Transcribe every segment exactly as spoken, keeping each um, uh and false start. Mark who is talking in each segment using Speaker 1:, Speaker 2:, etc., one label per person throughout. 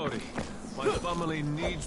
Speaker 1: sorry. My family needs...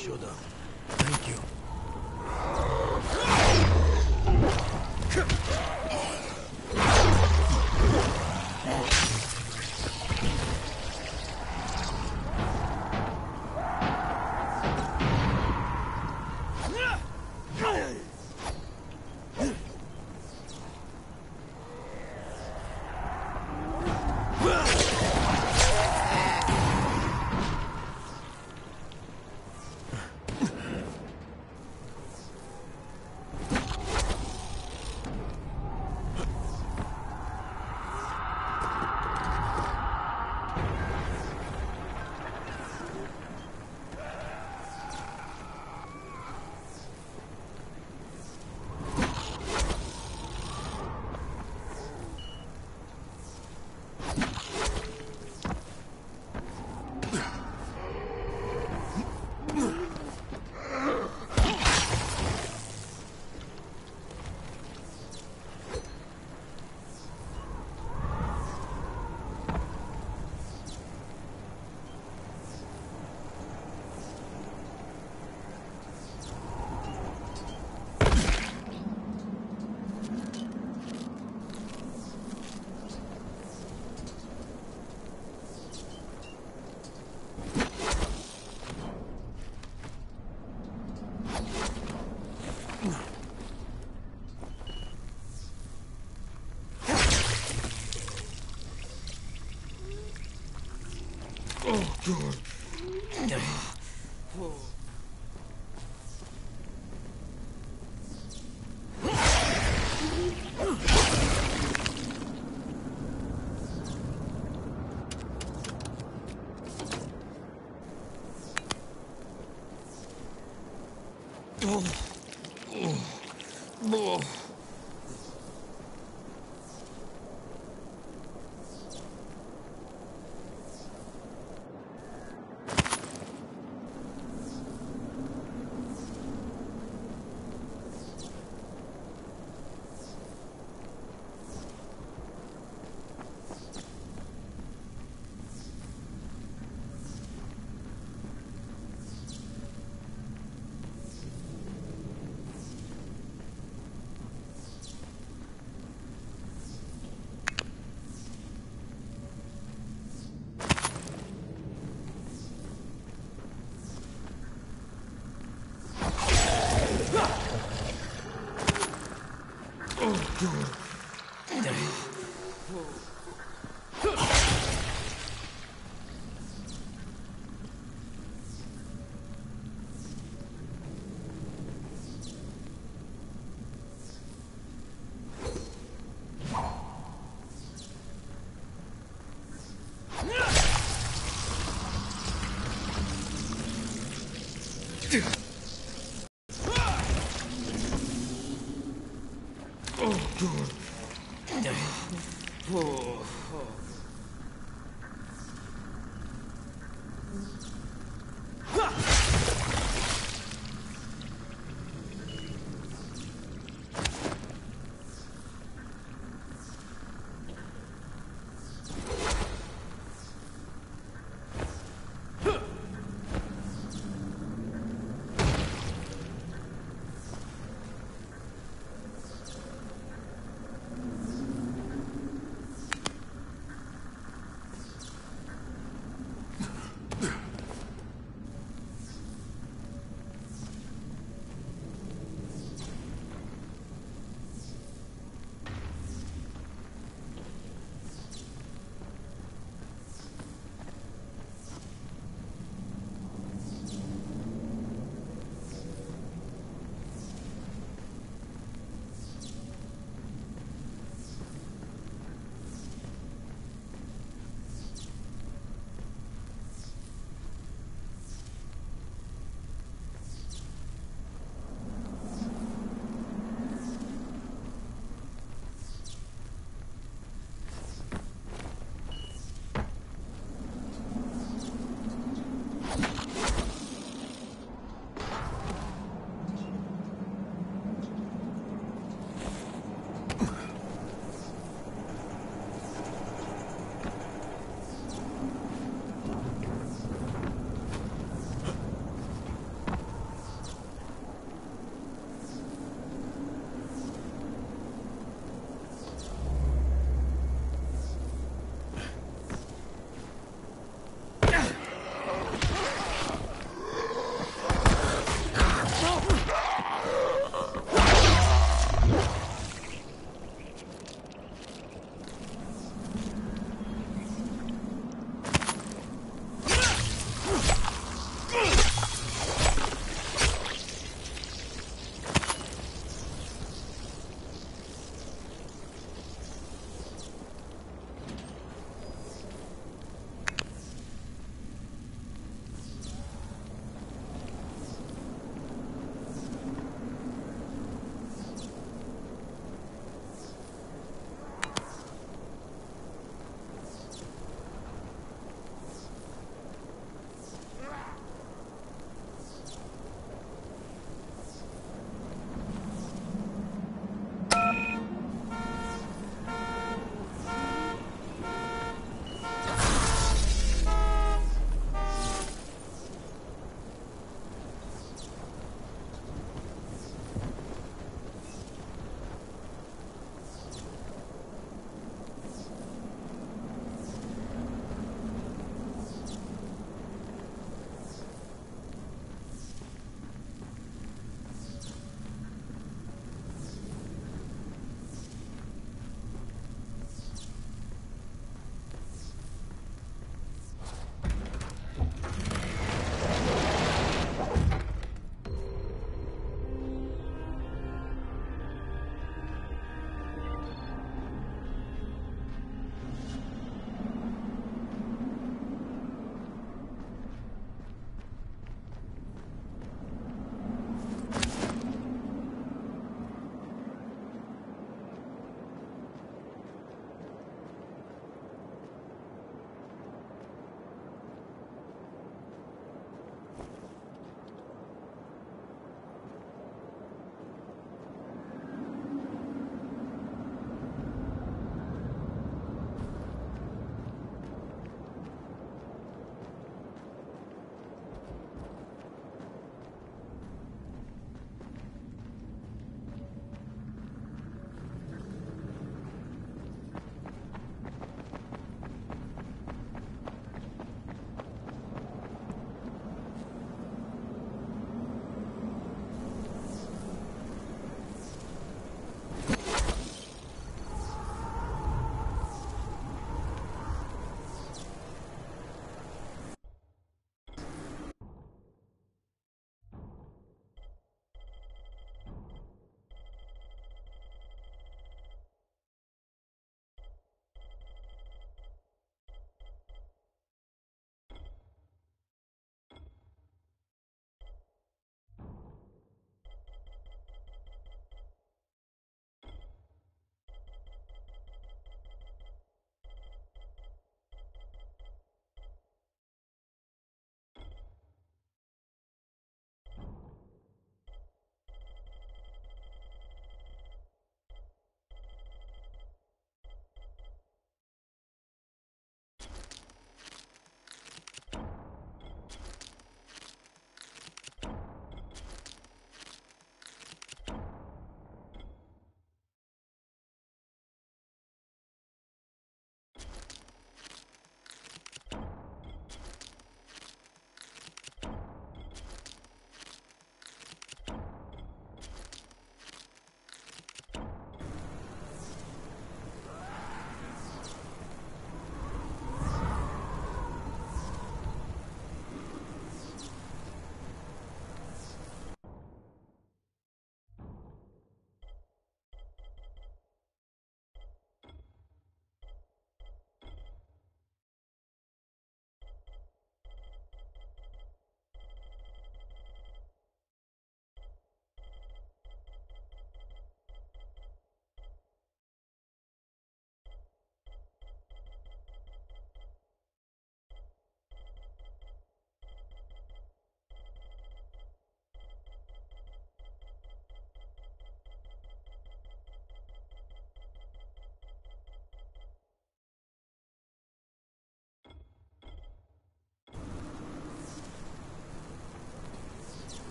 Speaker 2: should have. Thank you. Oh, God. Oh. Oh. Oh.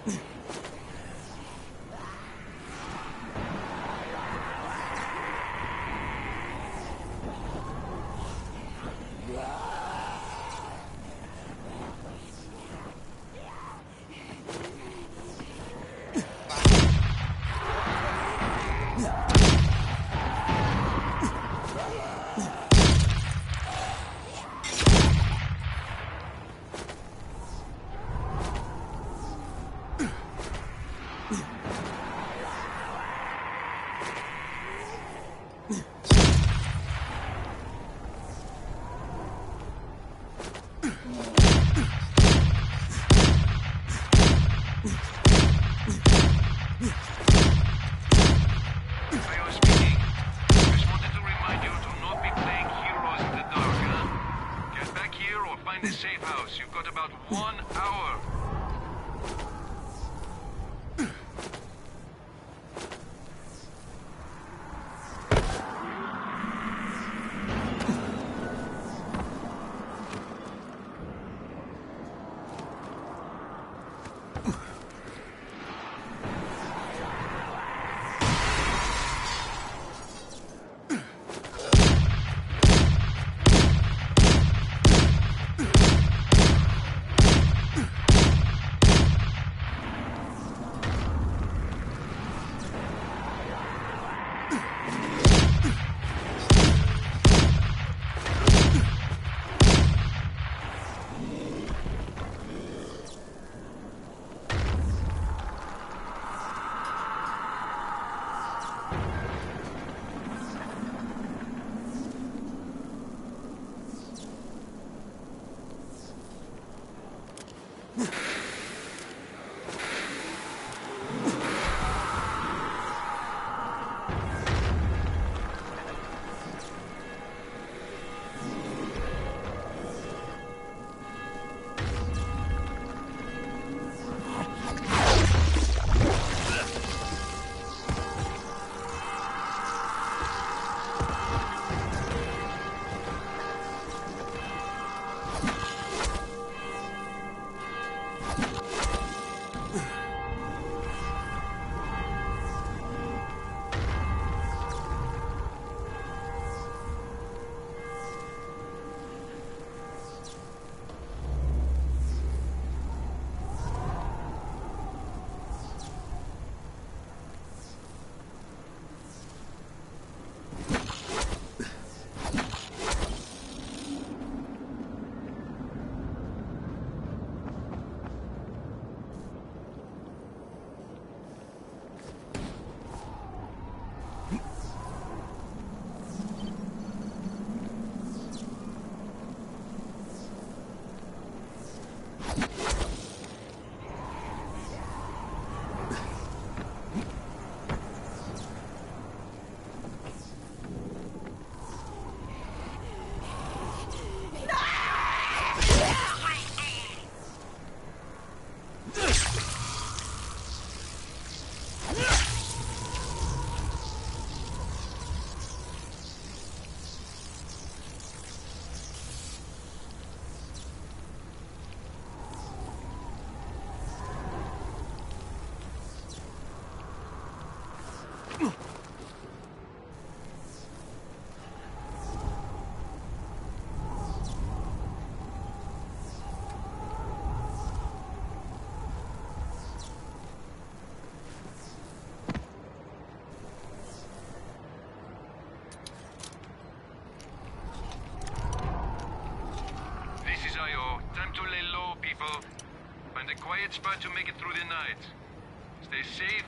Speaker 1: quiet spot to make it through the night. Stay safe,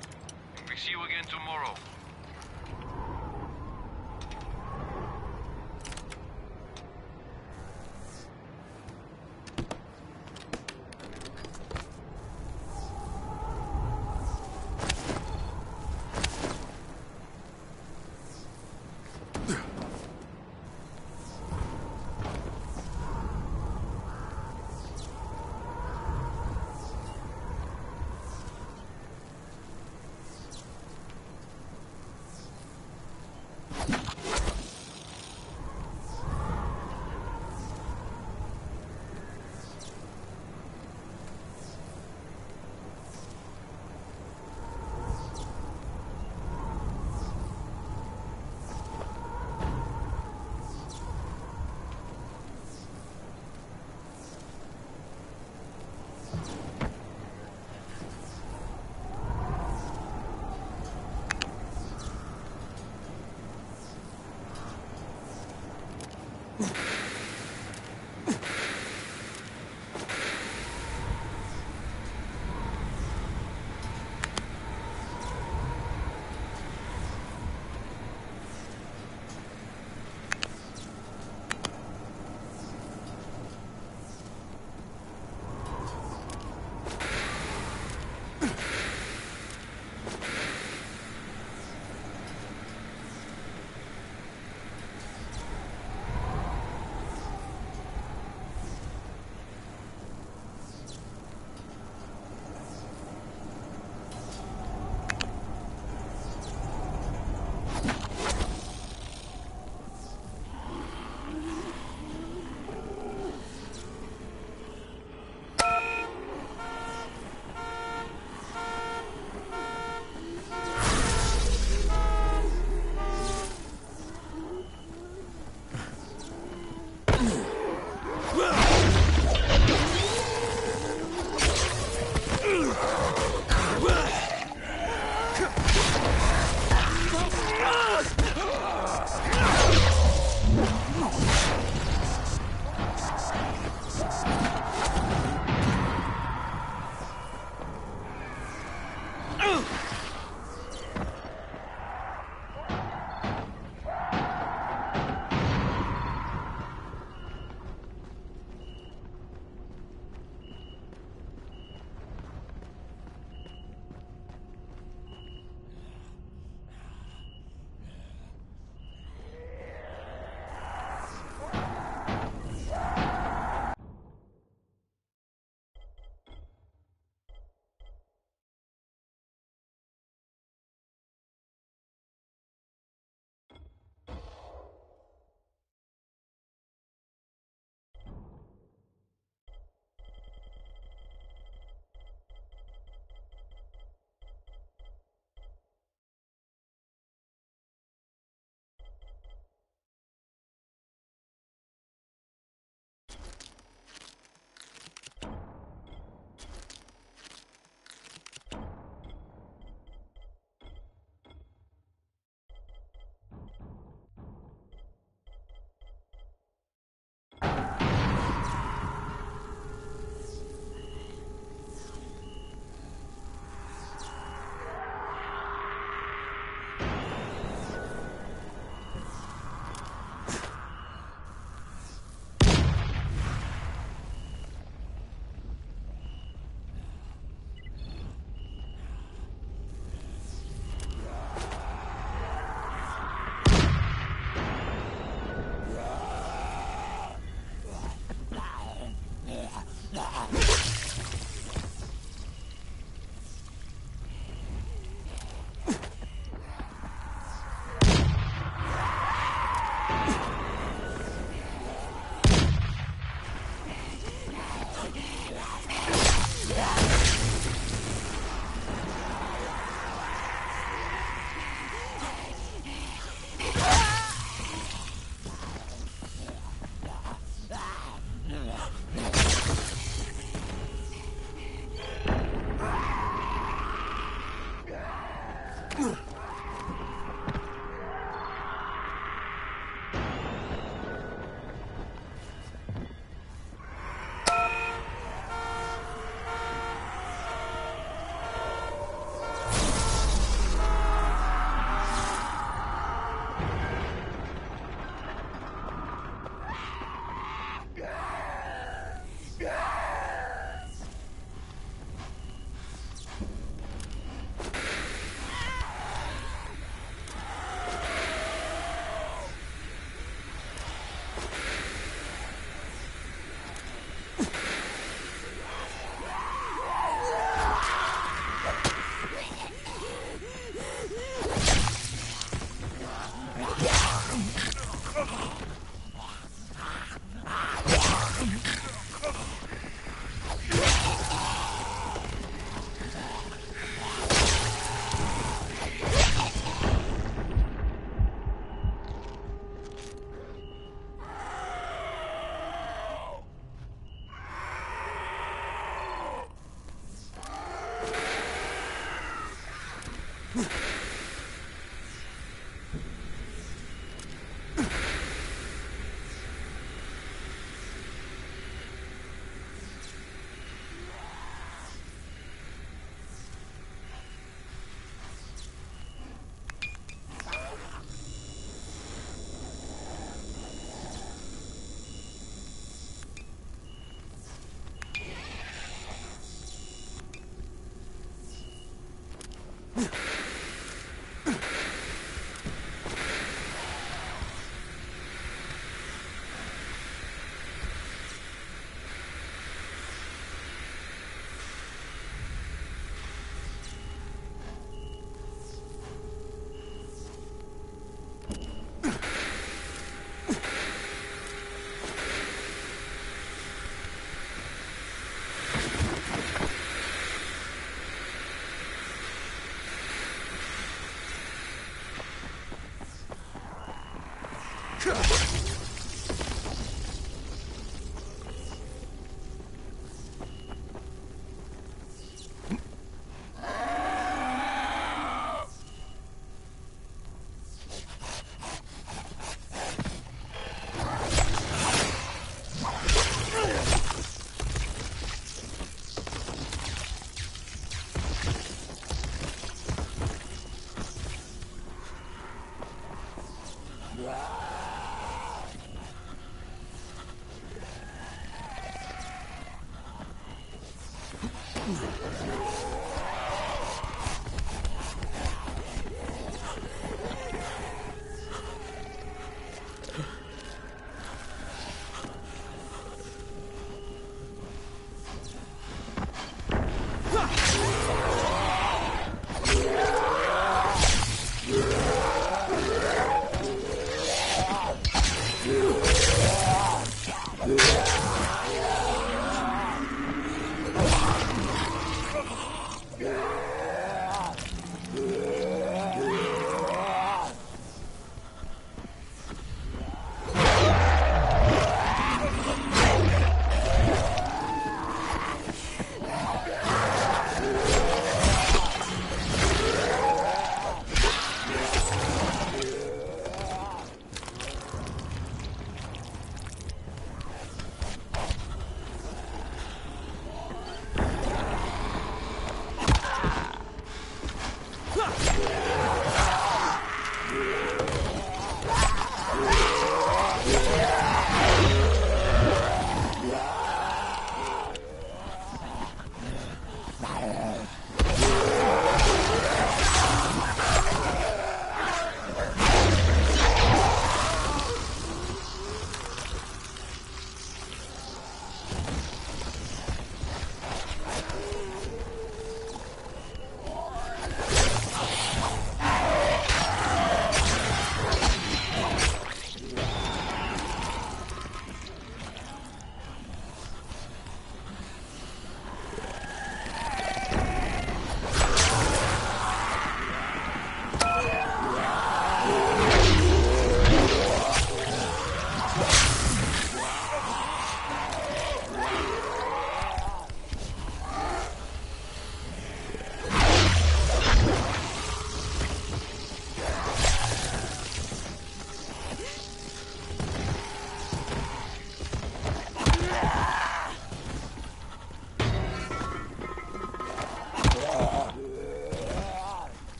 Speaker 1: and we see you again tomorrow.
Speaker 2: You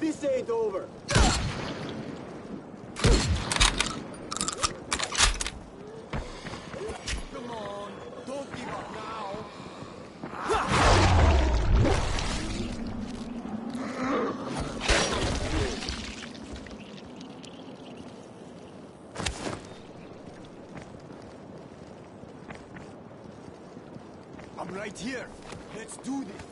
Speaker 3: This ain't over. Come on, don't give up now. I'm right here. Let's do this.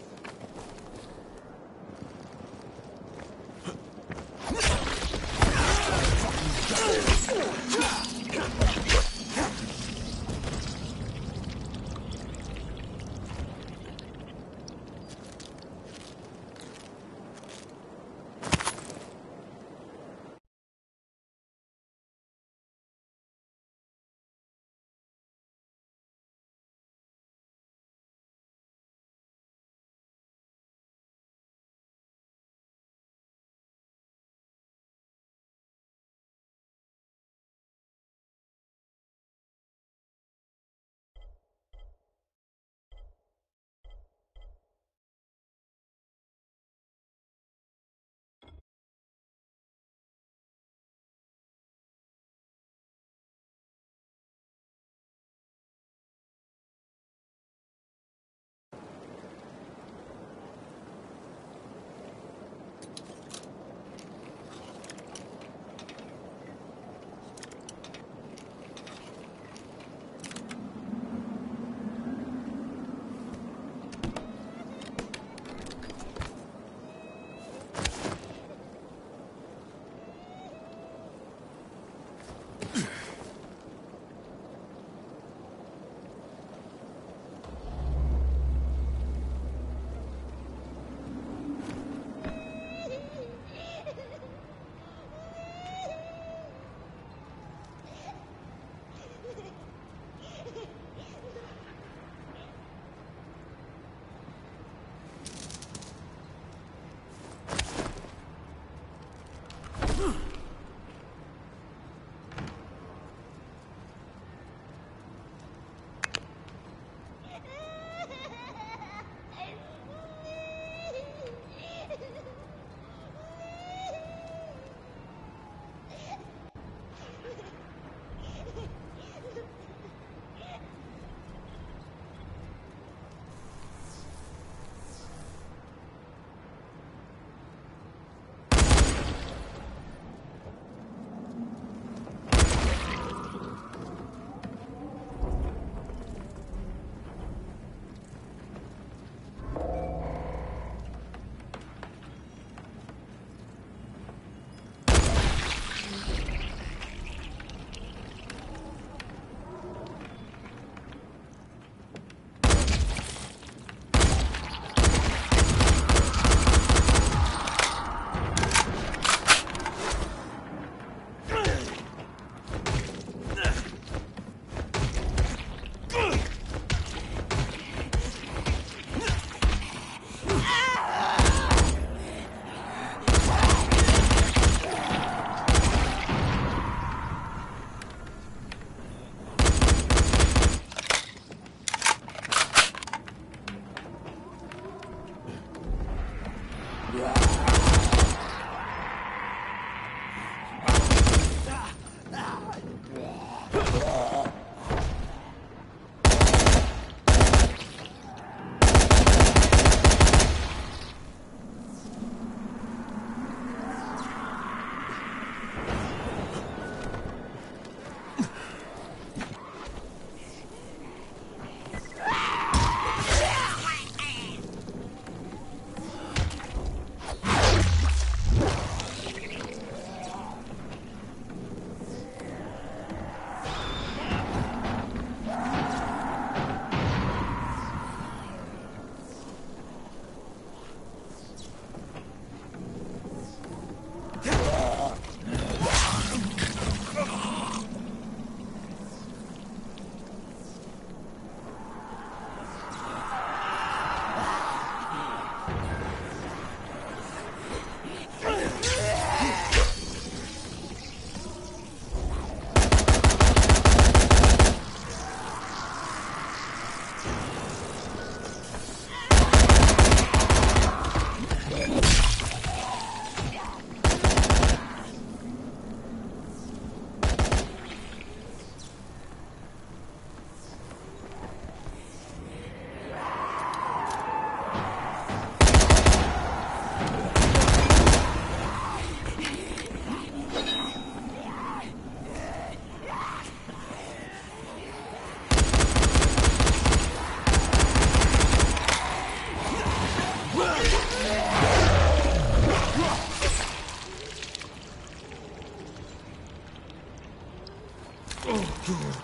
Speaker 2: Oh, God.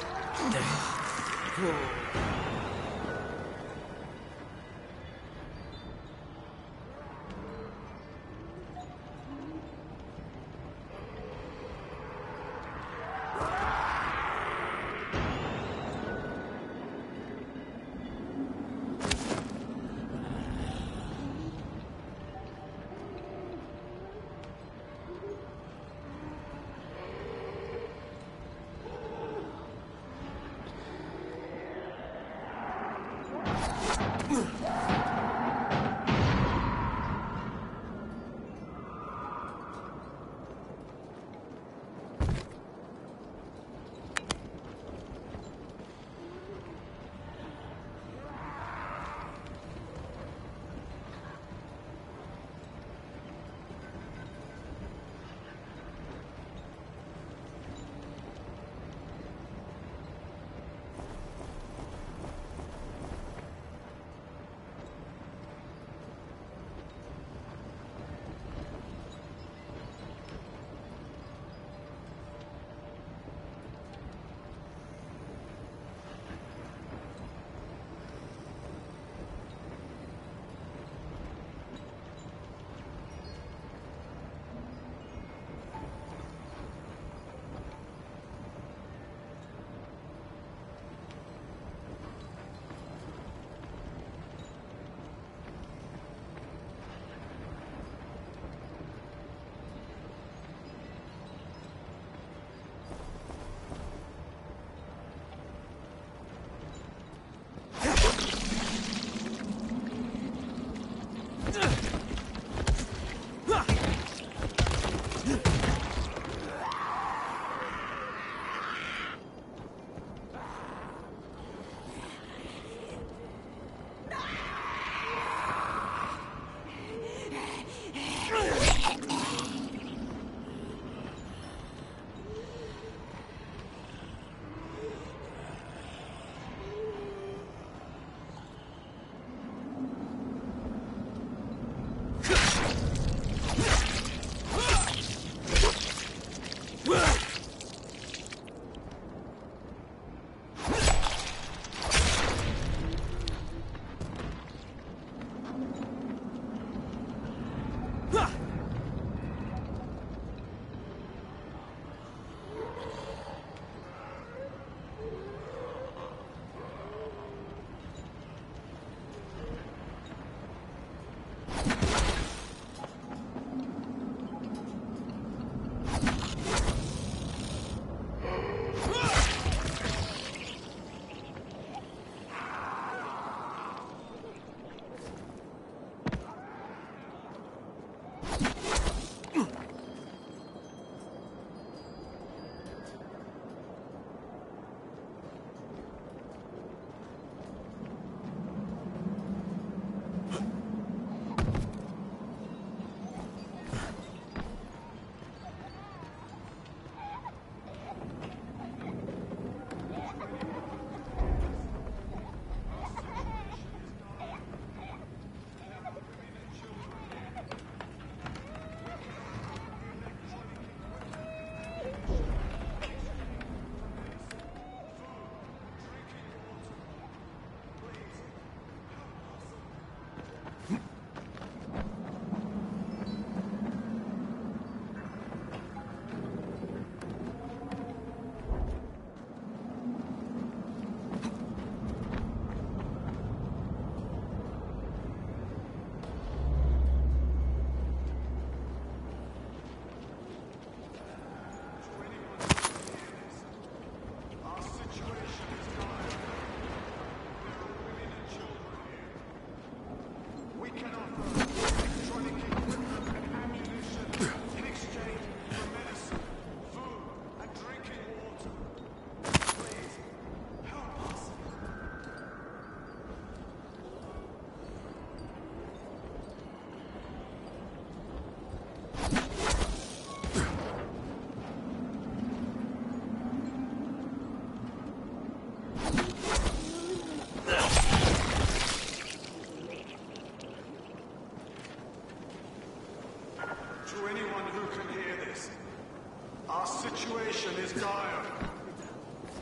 Speaker 2: Oh.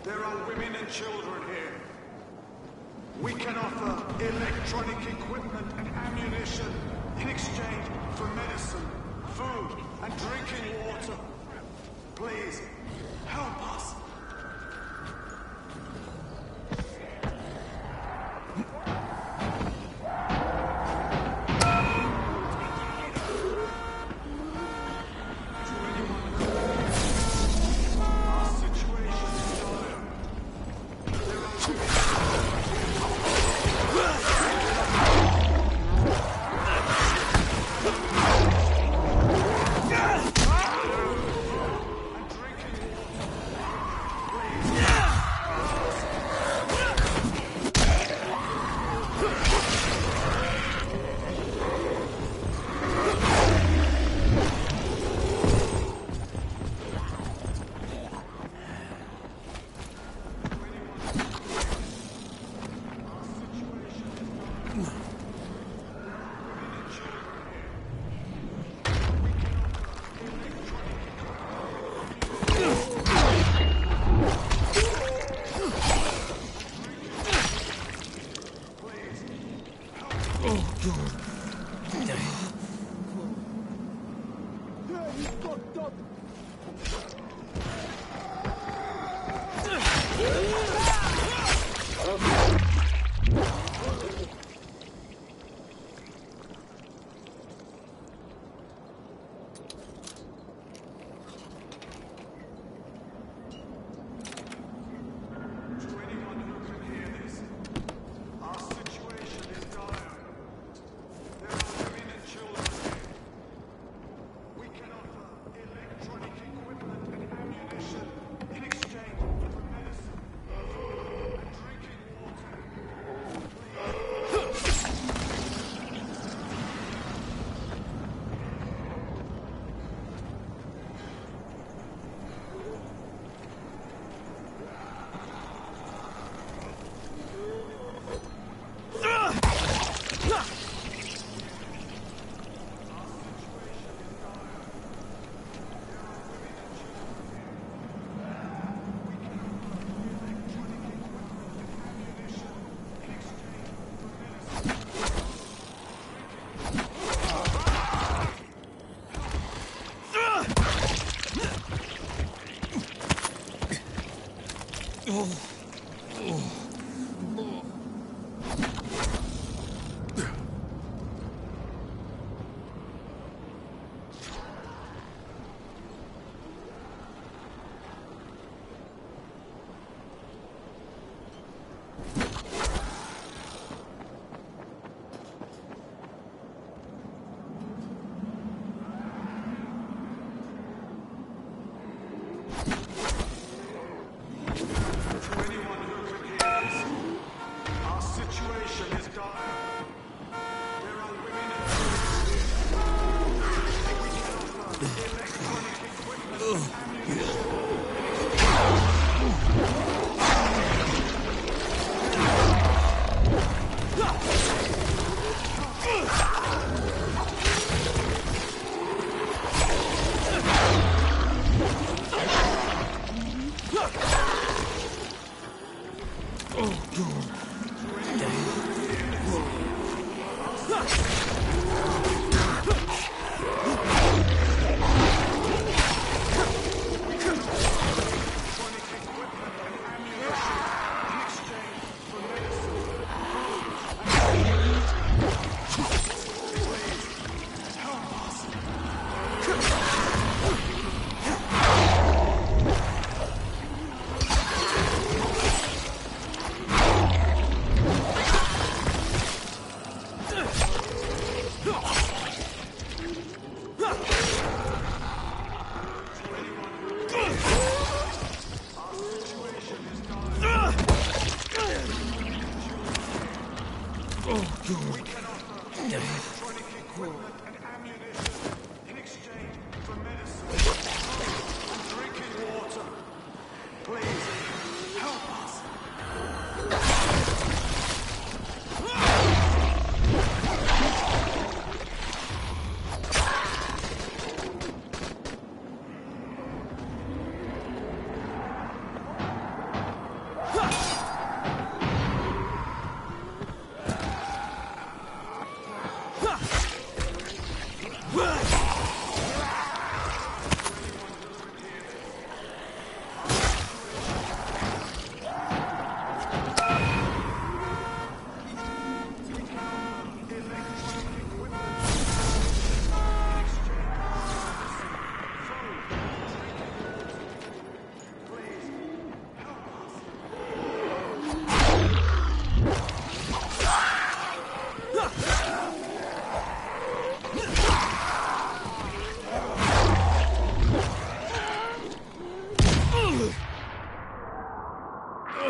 Speaker 3: There are women and children here. We can offer electronic equipment and ammunition in exchange for medicine, food, and drinking water. Please, help us.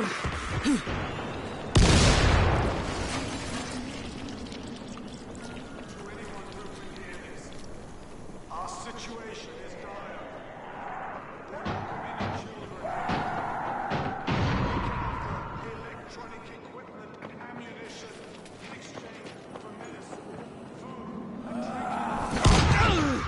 Speaker 3: Our situation is dire. There are women and children. We can offer electronic equipment and ammunition in exchange for medicine, food, and drinking.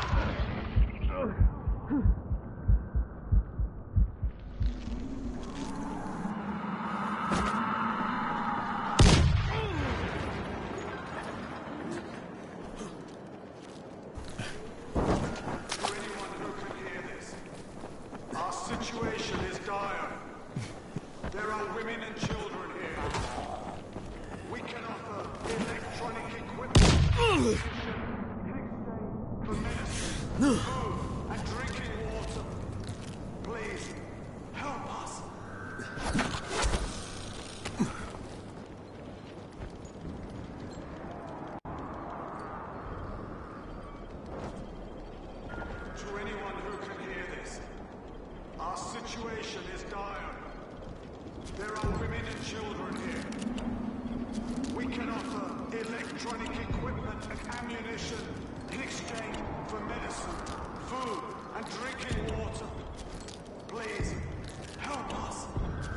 Speaker 3: To anyone who can hear this, our situation is dire. There are women and children here. We can offer electronic equipment in exchange for medicine, food, and drinking water. Please, help us. To anyone who can hear this, our situation is dire. There are women and children here. We can offer electronic equipment and ammunition in exchange for medicine, food, and drinking water. Please, help us.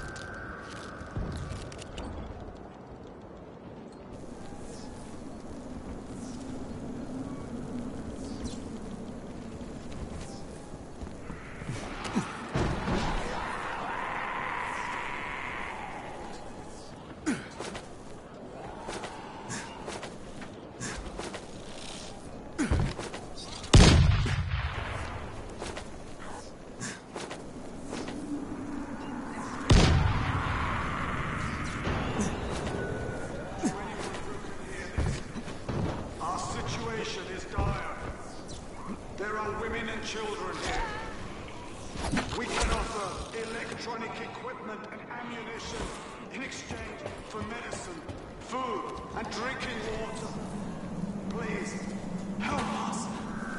Speaker 3: Our situation is dire. There are women and children here. We can offer electronic equipment and ammunition in exchange for medicine, food, and drinking water. Please, help us.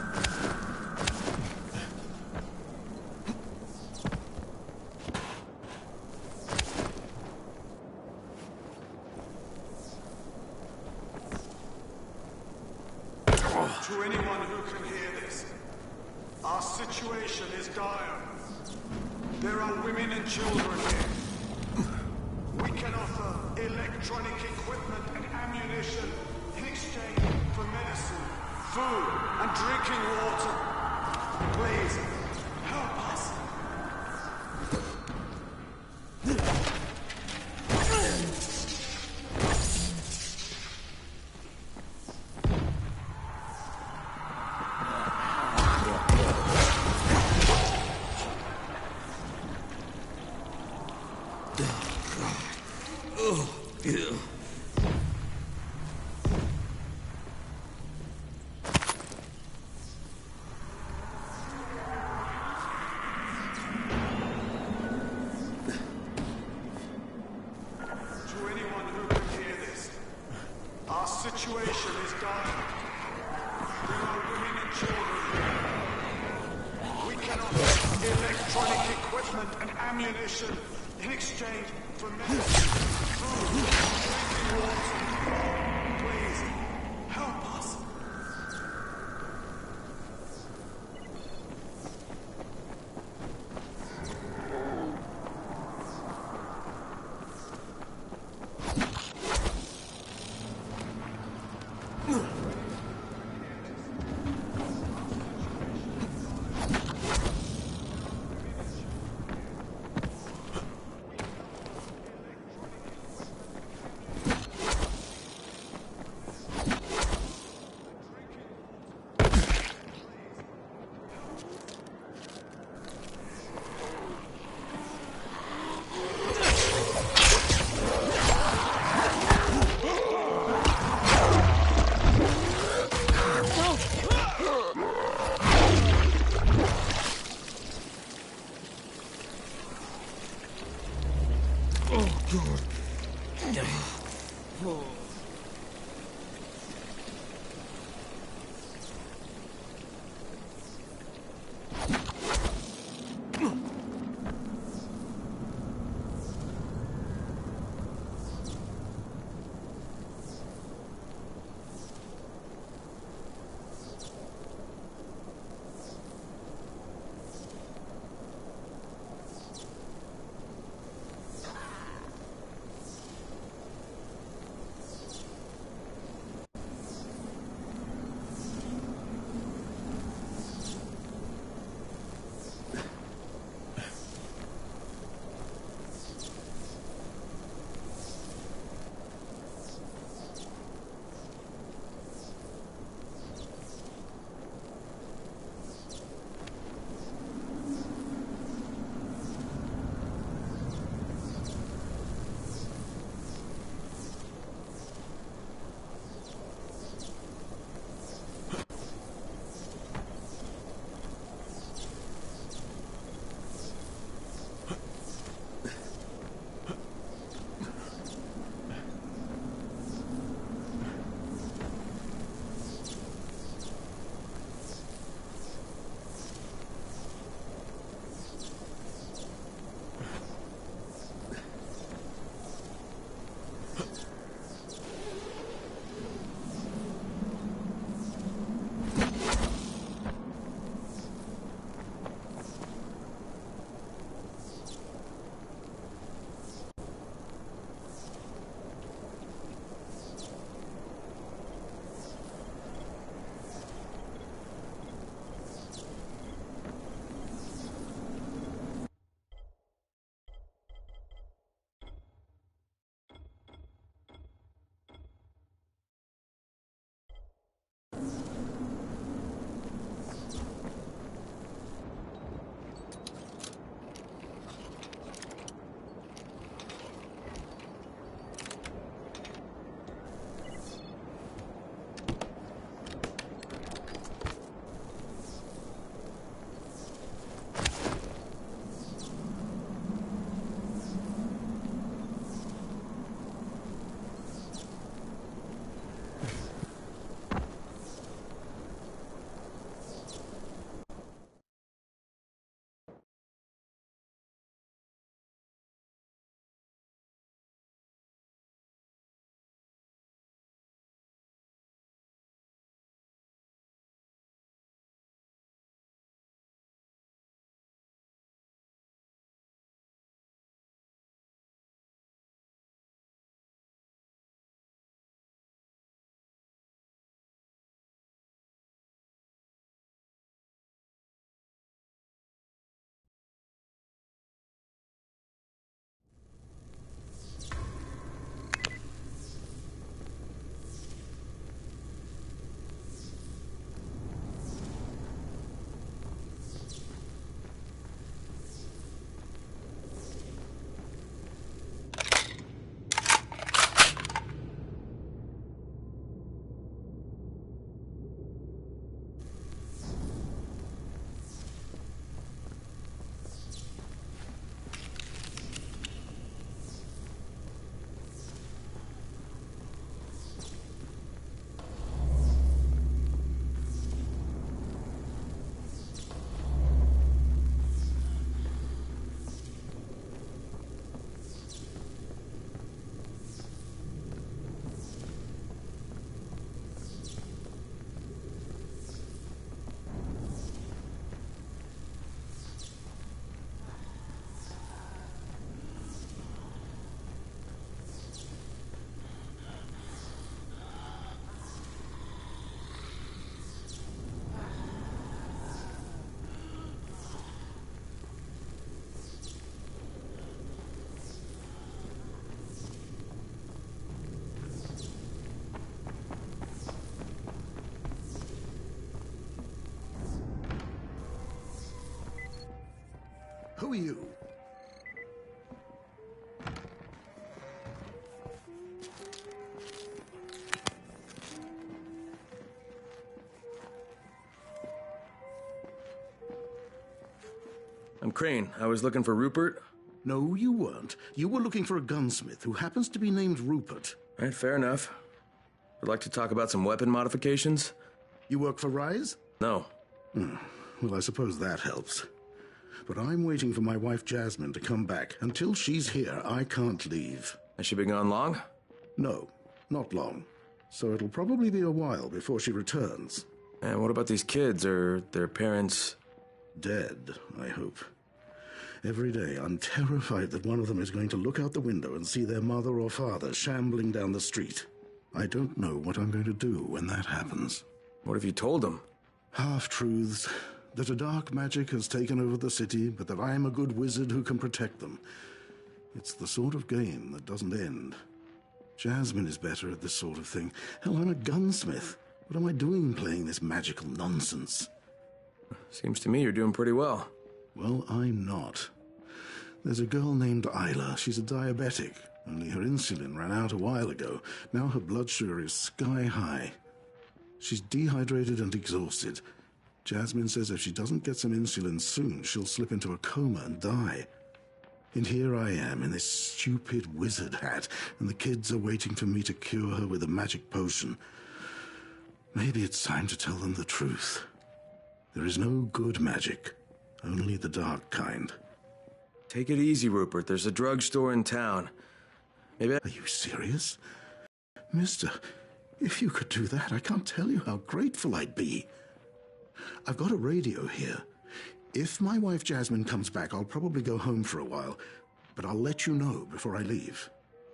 Speaker 3: To anyone who can hear this, our situation is dire. There are women and children here. We can offer electronic equipment and ammunition in exchange for medicine, food, and drinking water. Please, help us.
Speaker 2: Oh, yeah.
Speaker 3: To anyone who can hear this, our situation is dire. There are women and children here. We can offer electronic equipment and ammunition in exchange for medicine, food, and drinking water. Please, help us.
Speaker 2: Oh, God. Oh.
Speaker 4: Who are you?
Speaker 5: I'm Crane. I was looking for Rupert.
Speaker 4: No, you weren't. You were looking for a gunsmith who happens to be named Rupert.
Speaker 5: All right, fair enough. Would like to talk about some weapon modifications?
Speaker 4: You work for Rise?
Speaker 5: No.
Speaker 4: Hmm. Well, I suppose that helps. But I'm waiting for my wife Jasmine to come back. Until she's here, I can't leave.
Speaker 5: Has she been gone long?
Speaker 4: No, not long. So it'll probably be a while before she returns.
Speaker 5: And what about these kids? Are their parents...
Speaker 4: Dead, I hope. Every day, I'm terrified that one of them is going to look out the window and see their mother or father shambling down the street. I don't know what I'm going to do when that happens.
Speaker 5: What have you told them?
Speaker 4: Half-truths. That a dark magic has taken over the city, but that I am a good wizard who can protect them. It's the sort of game that doesn't end. Jasmine is better at this sort of thing. Hell, I'm a gunsmith. What am I doing playing this magical nonsense?
Speaker 5: Seems to me you're doing pretty well.
Speaker 4: Well, I'm not. There's a girl named Isla. She's a diabetic. Only her insulin ran out a while ago. Now her blood sugar is sky high. She's dehydrated and exhausted. Jasmine says if she doesn't get some insulin soon, she'll slip into a coma and die. And here I am in this stupid wizard hat, and the kids are waiting for me to cure her with a magic potion. Maybe it's time to tell them the truth. There is no good magic, only the dark kind.
Speaker 5: Take it easy, Rupert. There's a drugstore in town. Maybe I...
Speaker 4: Are you serious? Mister, if you could do that, I can't tell you how grateful I'd be. I've got a radio here. If my wife Jasmine comes back, I'll probably go home for a while, but I'll let you know before I leave.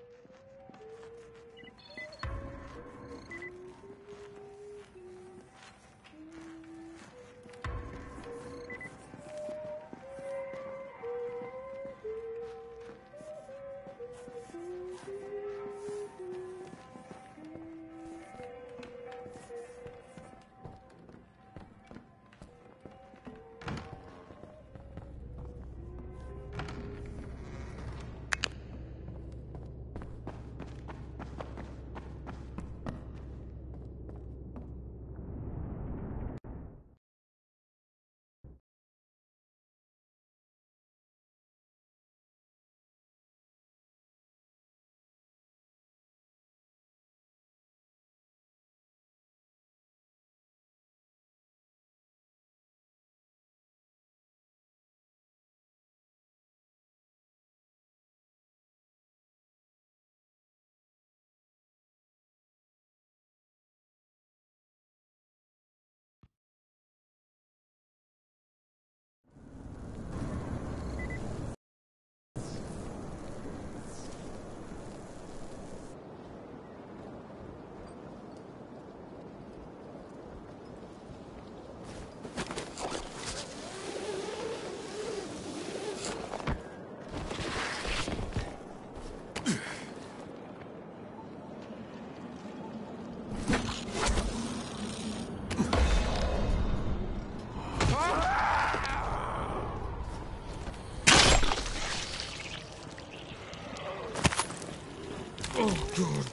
Speaker 2: Oh, God.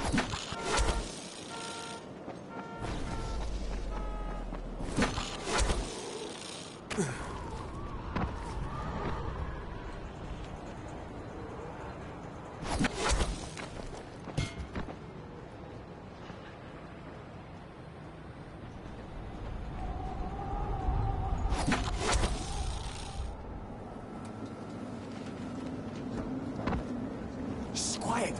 Speaker 3: Quiet.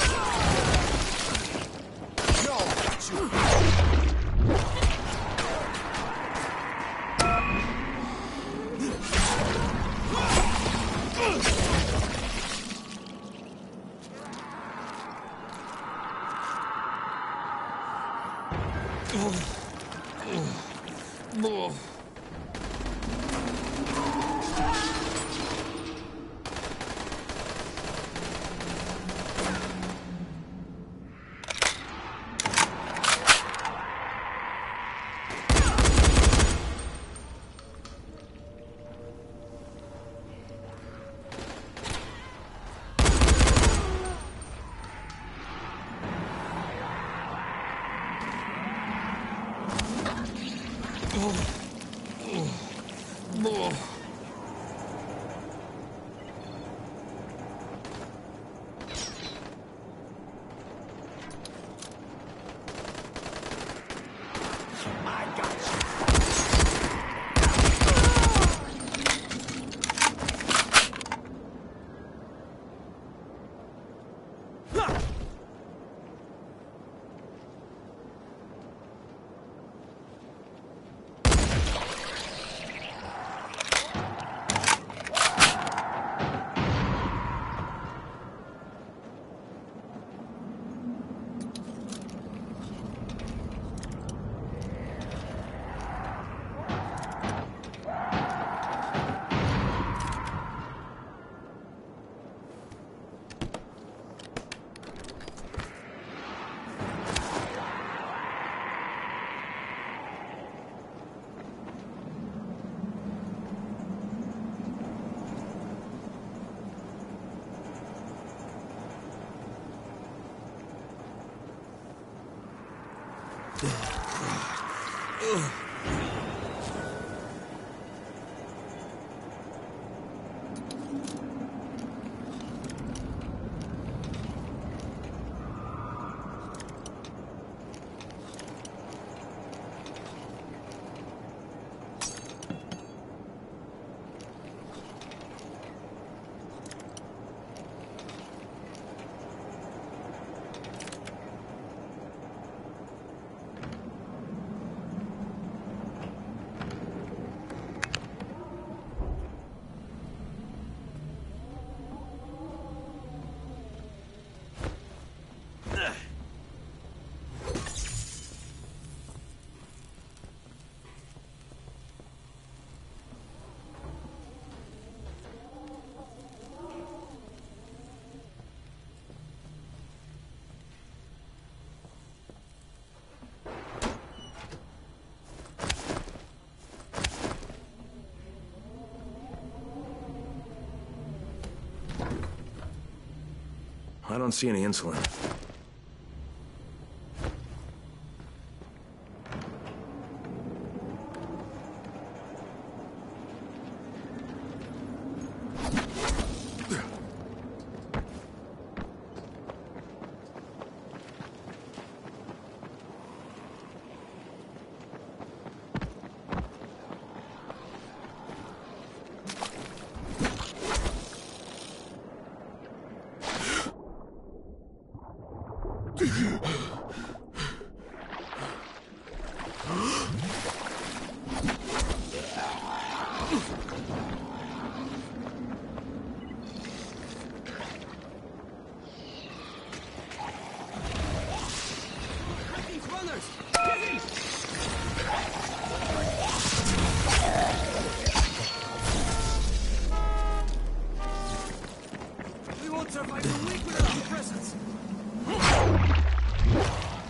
Speaker 3: No, you.
Speaker 2: Oh.
Speaker 5: I don't see any insulin.
Speaker 2: We won't survive a week without your presence.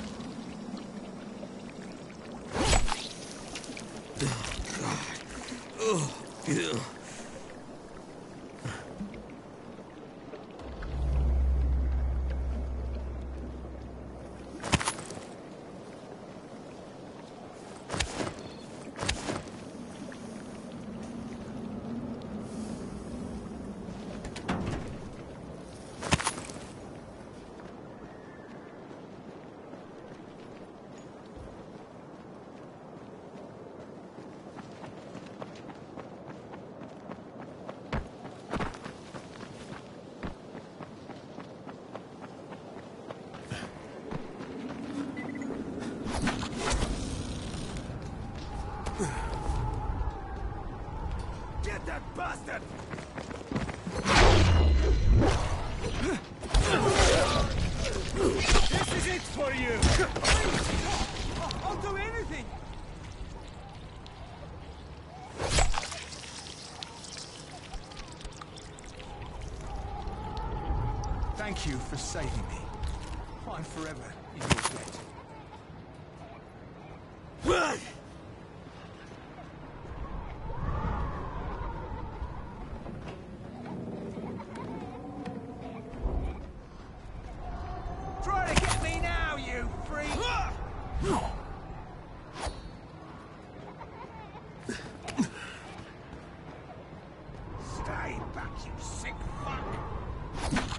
Speaker 6: Thank you for saving me. I'm forever in your debt. Try to get me now, you freak! Stay back, you sick fuck!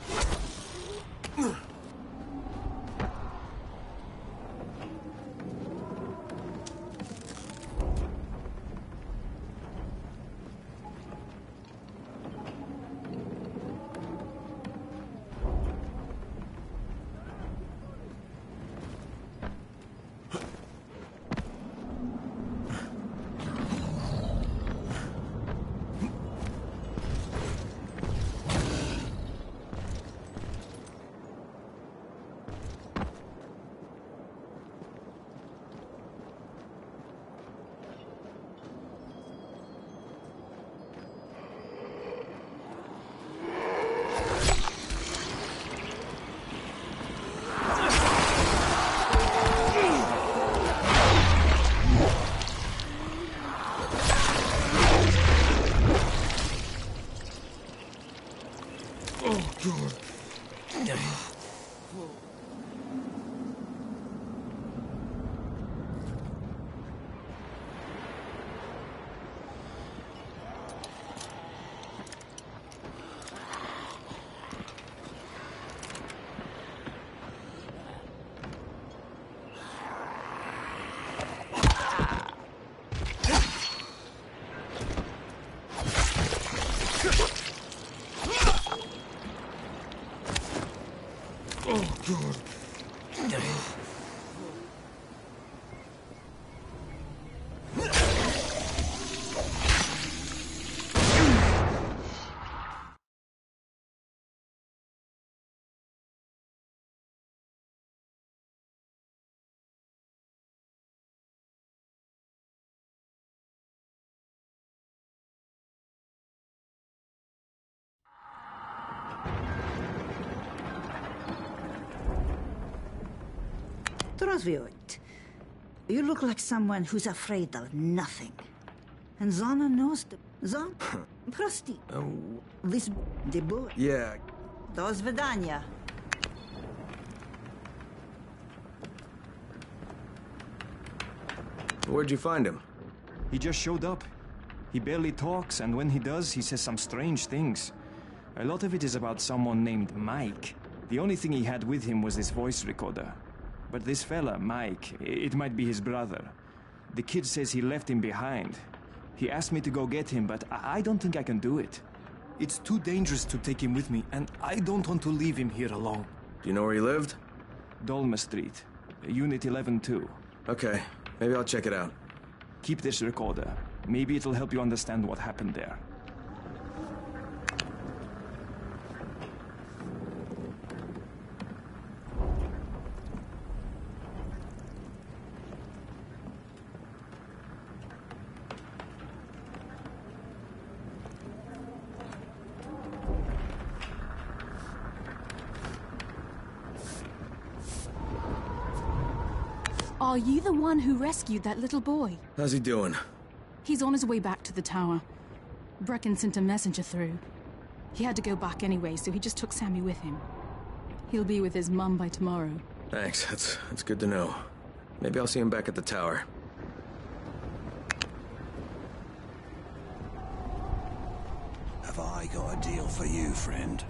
Speaker 7: Trosvioit, you look like someone who's afraid of nothing. And Zana knows the... Zan? Prosti.
Speaker 5: Oh.
Speaker 7: This... The boy.
Speaker 5: Yeah.
Speaker 7: Do svidania.
Speaker 5: Where'd you find him?
Speaker 6: He just showed up. He barely talks, and when he does, he says some strange things. A lot of it is about someone named Mike. The only thing he had with him was this voice recorder. But this fella, Mike, it might be his brother. The kid says he left him behind. He asked me to go get him, but I don't think I can do it. It's too dangerous to take him with me, and I don't want to leave him here alone.
Speaker 5: Do you know where he lived?
Speaker 6: Dolma Street, Unit eleven two.
Speaker 5: Okay, maybe I'll check it out.
Speaker 6: Keep this recorder. Maybe it'll help you understand what happened there.
Speaker 8: Are you the one who rescued that little boy?
Speaker 5: How's he doing?
Speaker 8: He's on his way back to the tower. Brecken sent a messenger through. He had to go back anyway, so he just took Sammy with him. He'll be with his mum by tomorrow.
Speaker 5: Thanks, that's, that's good to know. Maybe I'll see him back at the tower.
Speaker 9: Have I got a deal for you, friend?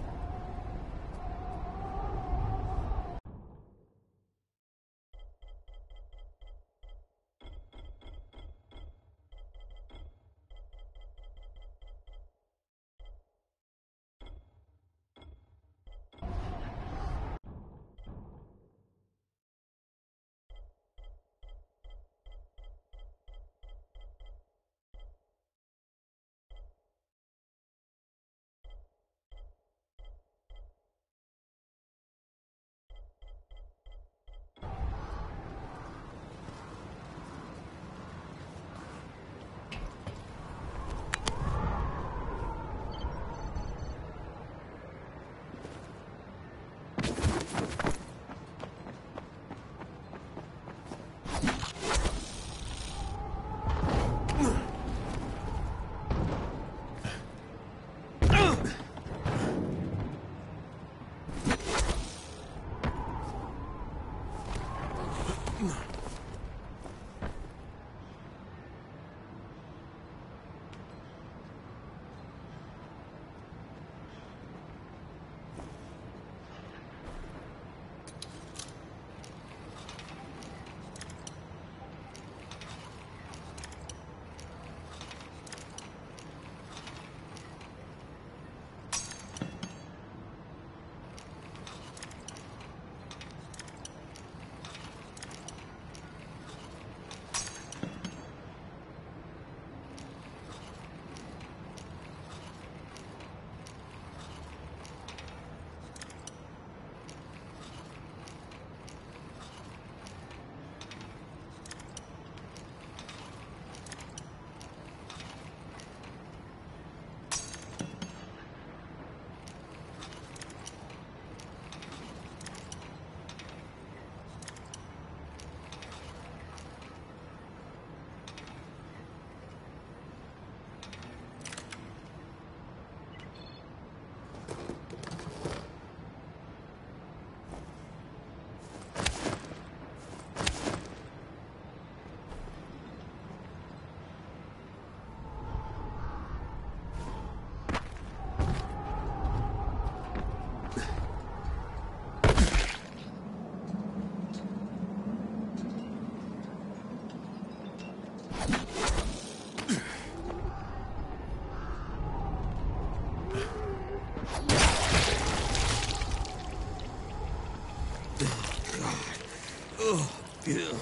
Speaker 2: Yeah.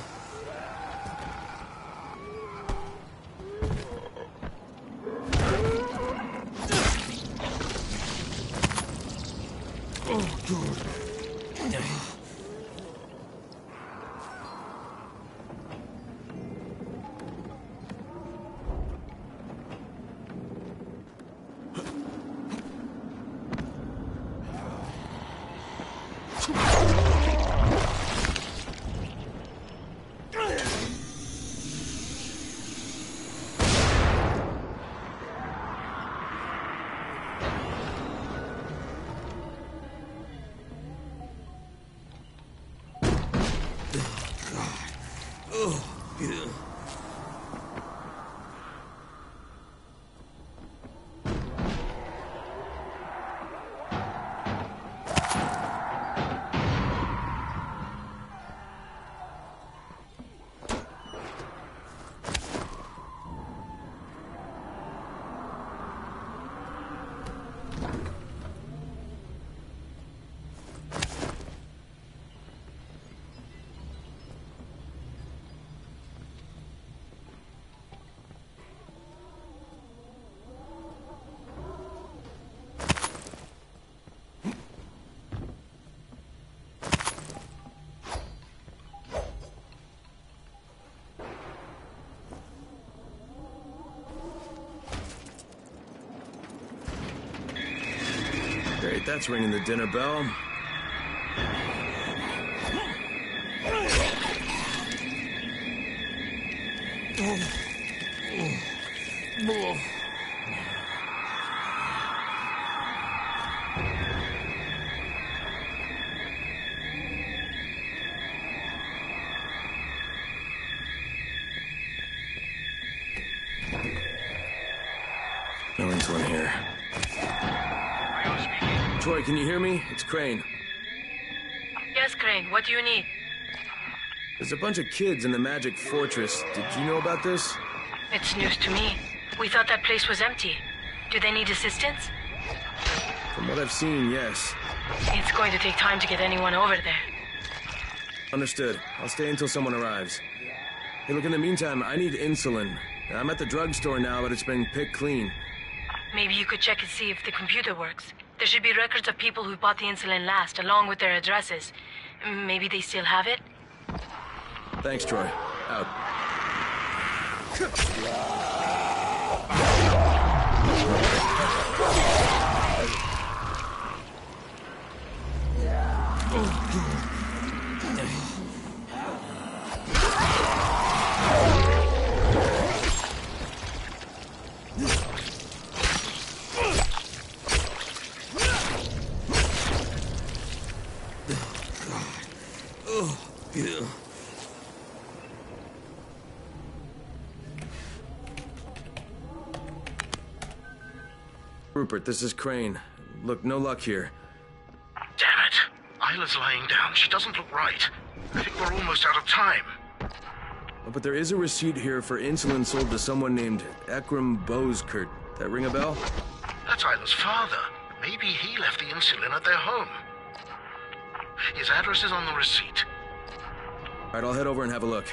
Speaker 2: Oh, God.
Speaker 5: Great, that's ringing the dinner bell. No insulin here.
Speaker 1: Rio speaking.
Speaker 5: Troy, can you hear me? It's Crane.
Speaker 10: Yes, Crane. What do you need?
Speaker 5: There's a bunch of kids in the Magic Fortress. Did you know about this?
Speaker 10: It's news to me. We thought that place was empty. Do they need assistance?
Speaker 5: From what I've seen, yes.
Speaker 10: It's going to take time to get anyone over there.
Speaker 5: Understood. I'll stay until someone arrives. Hey, look, in the meantime, I need insulin. I'm at the drugstore now, but it's been picked clean.
Speaker 10: Maybe you could check and see if the computer works. There should be records of people who bought the insulin last, along with their addresses. Maybe they still have it?
Speaker 5: Thanks, Troy. Out. Rupert, this is Crane. Look, no luck here.
Speaker 11: Damn it. Isla's lying down. She doesn't look right. I think we're almost out of time.
Speaker 5: Oh, but there is a receipt here for insulin sold to someone named Ekram Boskert. That ring a bell?
Speaker 11: That's Isla's father. Maybe he left the insulin at their home. His address is on the receipt.
Speaker 5: All right, I'll head over and have a look.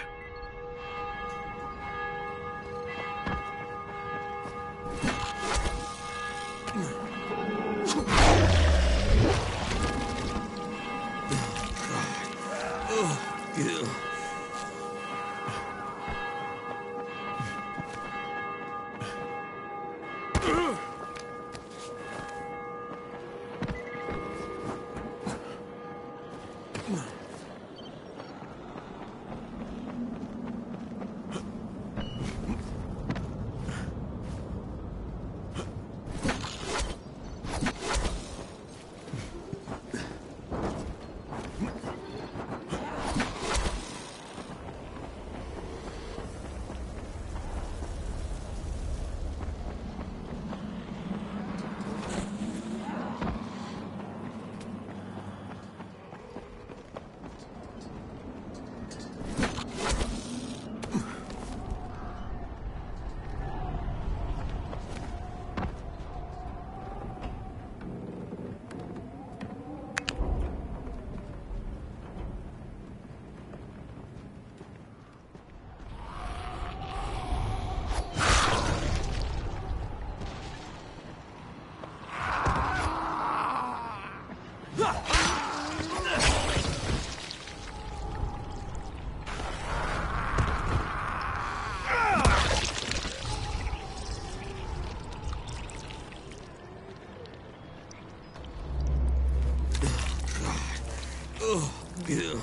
Speaker 1: This is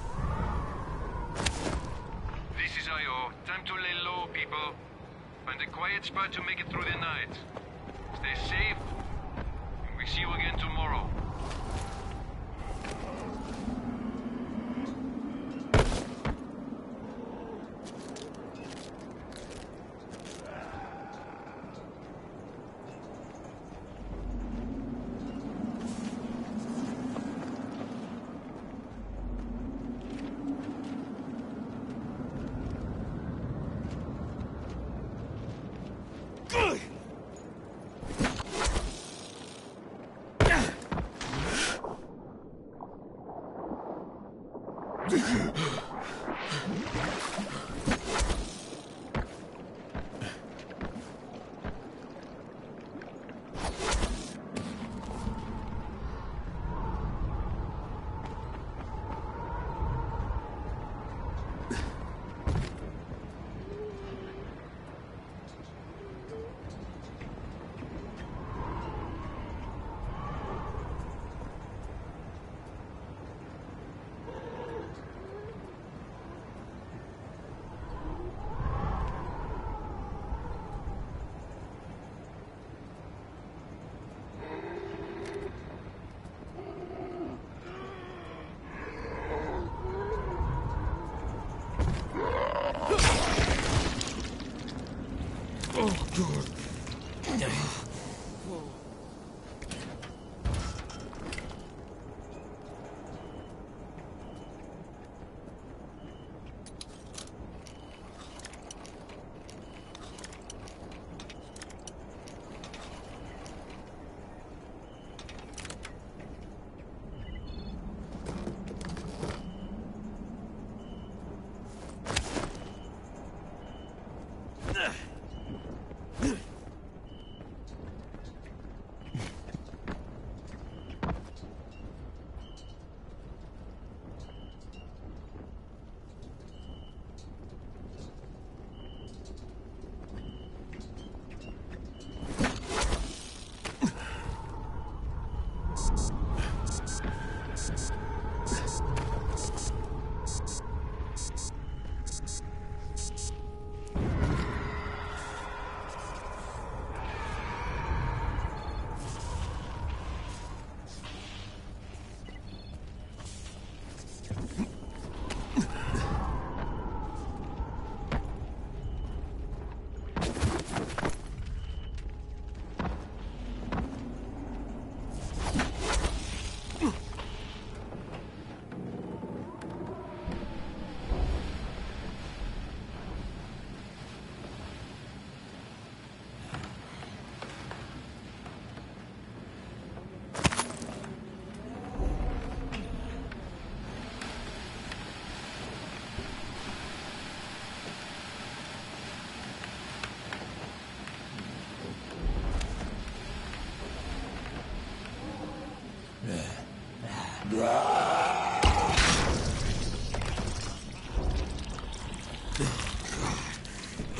Speaker 1: I O. Time to lay low, people. Find a quiet spot to make it through the night. Stay safe, and we see you again tomorrow.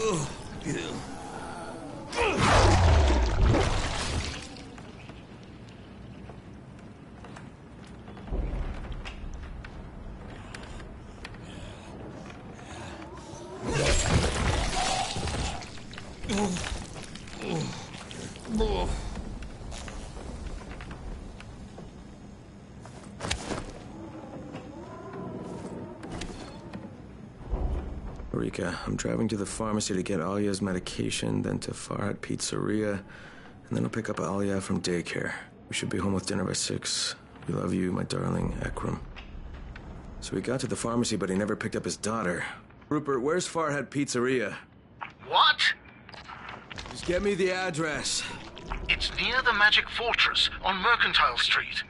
Speaker 2: Oh, yeah.
Speaker 5: Rika, I'm driving to the pharmacy to get Alia's medication, then to Farhat Pizzeria, and then I'll pick up Alia from daycare. We should be home with dinner by six. We love you, my darling Akram. So we got to the pharmacy, but he never picked up his daughter. Rupert, where's Farhat Pizzeria?
Speaker 11: What?
Speaker 5: Just get me the address.
Speaker 11: It's near the Magic Fortress on Mercantile Street.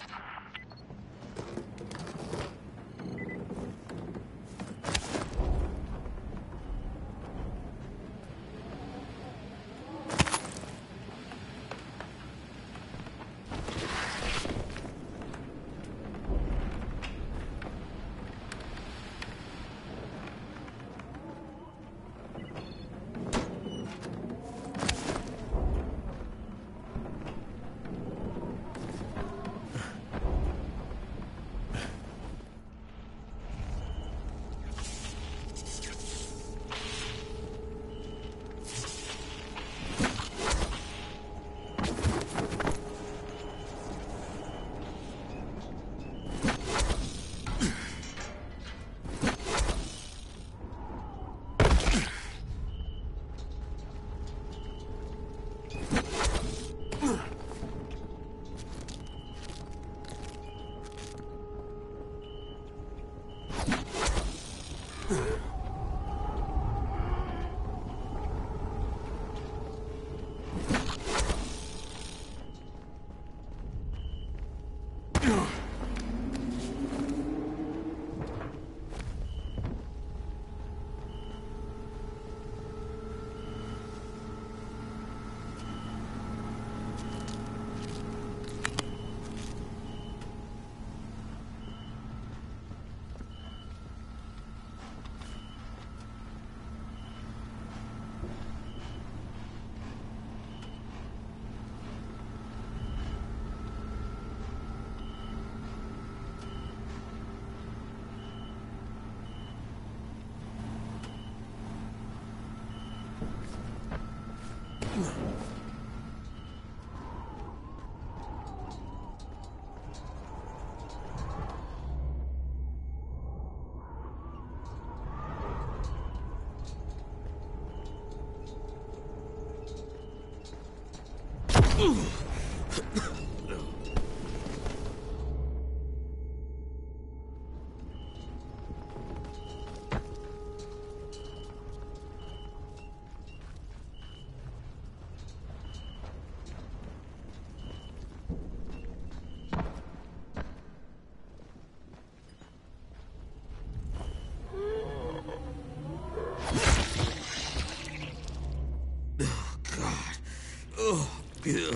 Speaker 2: Oh, yeah.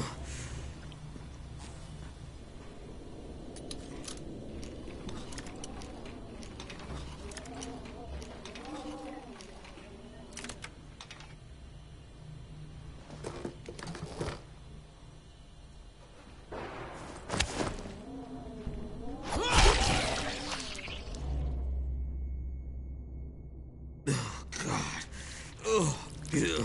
Speaker 2: Oh, God. Oh, yeah.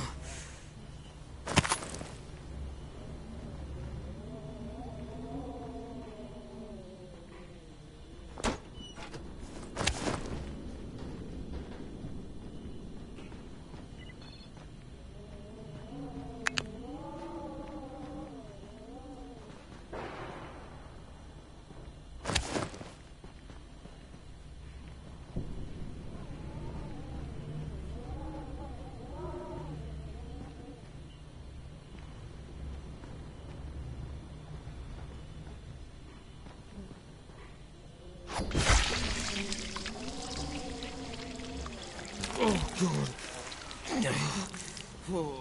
Speaker 2: Oh, God. Oh.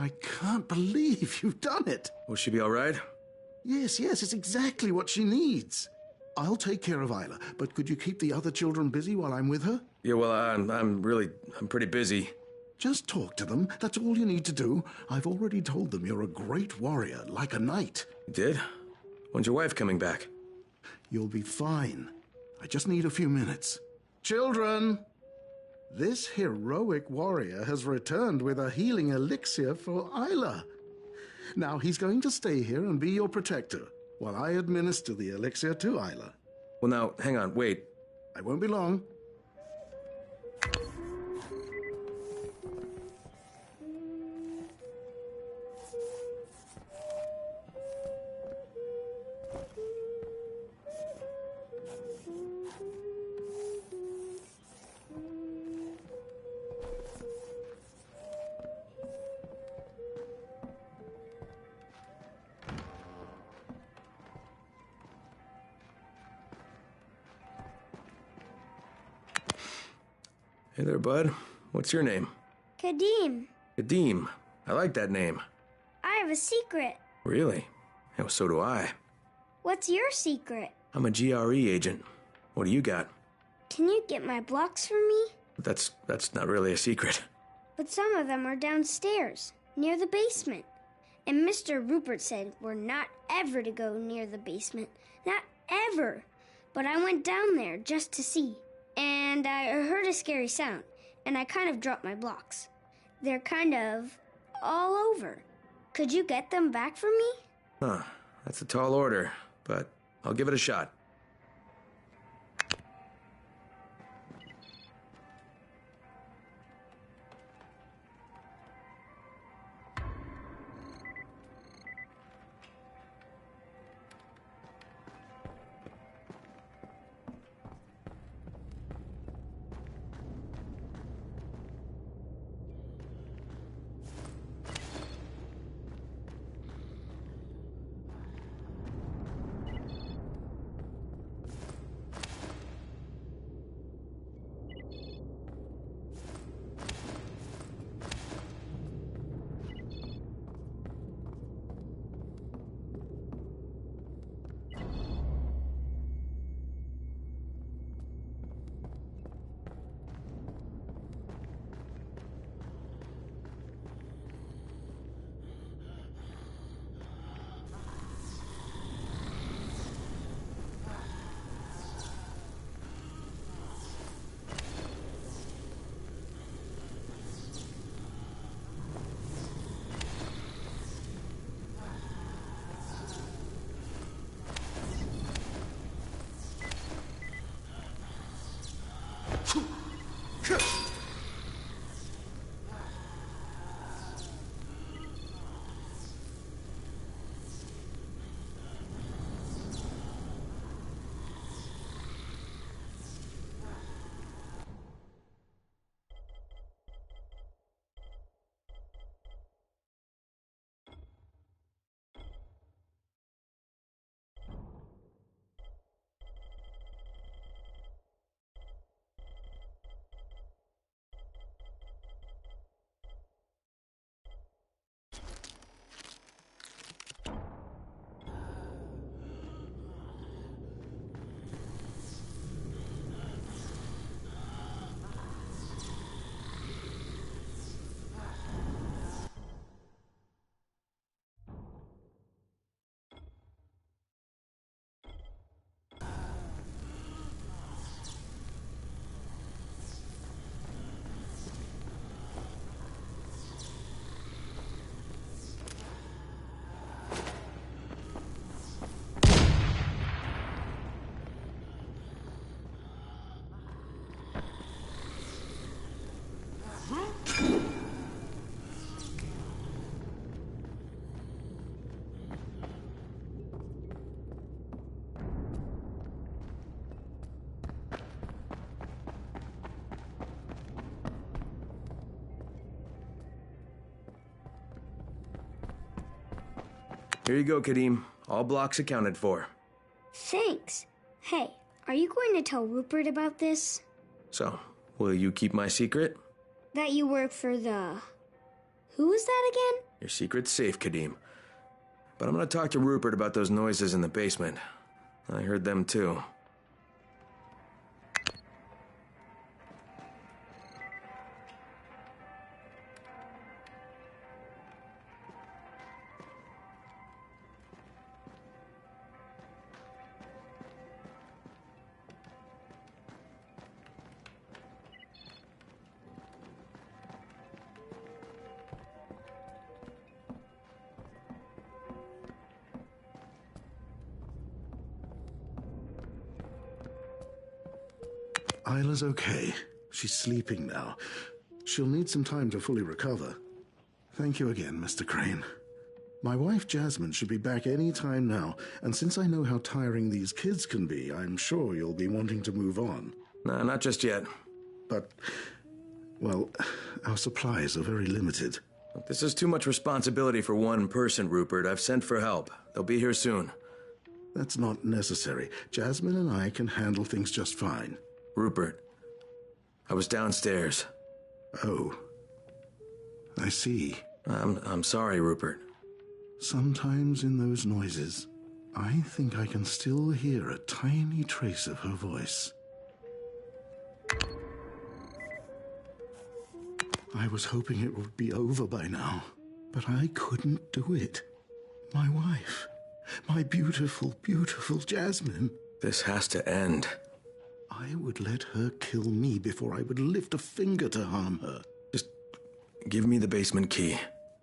Speaker 4: I can't believe you've done it.
Speaker 5: Will she be all right?
Speaker 4: Yes, yes, it's exactly what she needs. I'll take care of Isla, but could you keep the other children busy while I'm with her?
Speaker 5: Yeah, well, I'm, I'm really, I'm pretty busy.
Speaker 4: Just talk to them. That's all you need to do. I've already told them you're a great warrior, like a knight.
Speaker 5: You did? When's your wife coming back?
Speaker 4: You'll be fine. I just need a few minutes. Children! This heroic warrior has returned with a healing elixir for Isla. Now he's going to stay here and be your protector, while I administer the elixir to Isla.
Speaker 5: Well, now, hang on, wait.
Speaker 4: I won't be long.
Speaker 5: Hey there, bud. What's your name?
Speaker 12: Kadim.
Speaker 5: Kadim. I like that name.
Speaker 12: I have a secret.
Speaker 5: Really? Oh, so do I.
Speaker 12: What's your secret?
Speaker 5: I'm a G R E agent. What do you got?
Speaker 12: Can you get my blocks for me?
Speaker 5: That's that's not really a secret.
Speaker 12: But some of them are downstairs, near the basement. And Mister Rupert said we're not ever to go near the basement. Not ever. But I went down there just to see. And I heard a scary sound, and I kind of dropped my blocks. They're kind of all over. Could you get them back for me?
Speaker 5: Huh. That's a tall order, but I'll give it a shot. Here you go, Kadim. All blocks accounted for.
Speaker 12: Thanks. Hey, are you going to tell Rupert about this?
Speaker 5: So, will you keep my secret?
Speaker 12: That you work for the... Who is that again?
Speaker 5: Your secret's safe, Kadim. But I'm gonna talk to Rupert about those noises in the basement. I heard them too.
Speaker 4: Isla's okay. She's sleeping now. She'll need some time to fully recover. Thank you again, Mister Crane. My wife Jasmine should be back any time now, and since I know how tiring these kids can be, I'm sure you'll be wanting to move on.
Speaker 5: Nah, not just yet.
Speaker 4: But, well, our supplies are very limited.
Speaker 5: This is too much responsibility for one person, Rupert. I've sent for help. They'll be here soon.
Speaker 4: That's not necessary. Jasmine and I can handle things just fine.
Speaker 5: Rupert, I was downstairs.
Speaker 4: Oh, I see.
Speaker 5: I'm, I'm sorry, Rupert.
Speaker 4: Sometimes in those noises, I think I can still hear a tiny trace of her voice. I was hoping it would be over by now, but I couldn't do it. My wife, my beautiful, beautiful Jasmine.
Speaker 5: This has to end.
Speaker 4: I would let her kill me before I would lift a finger to harm her.
Speaker 5: Just give me the basement key.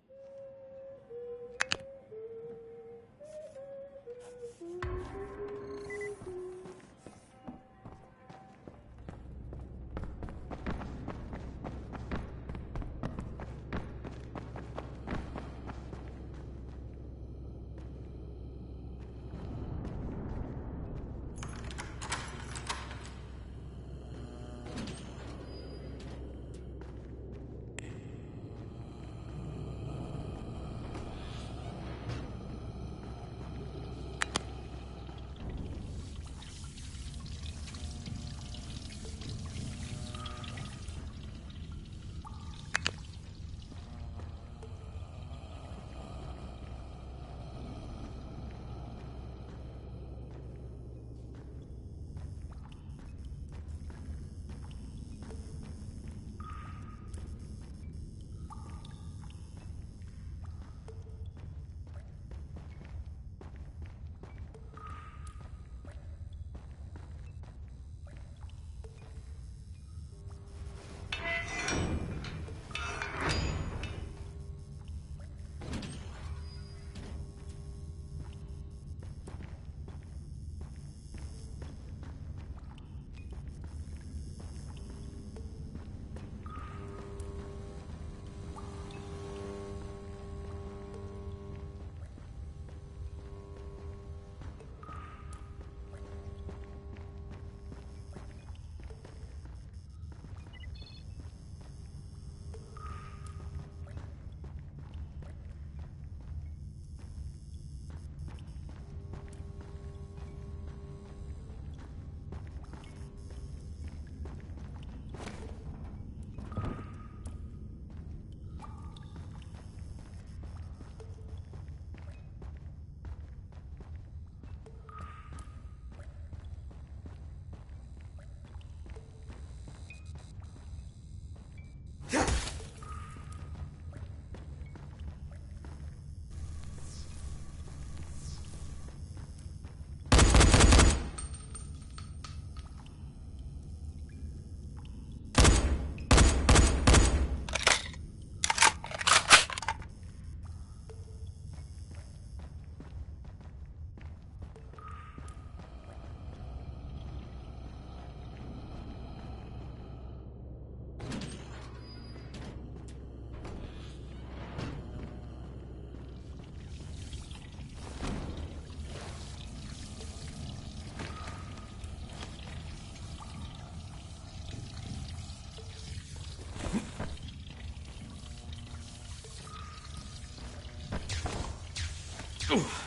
Speaker 5: Oof.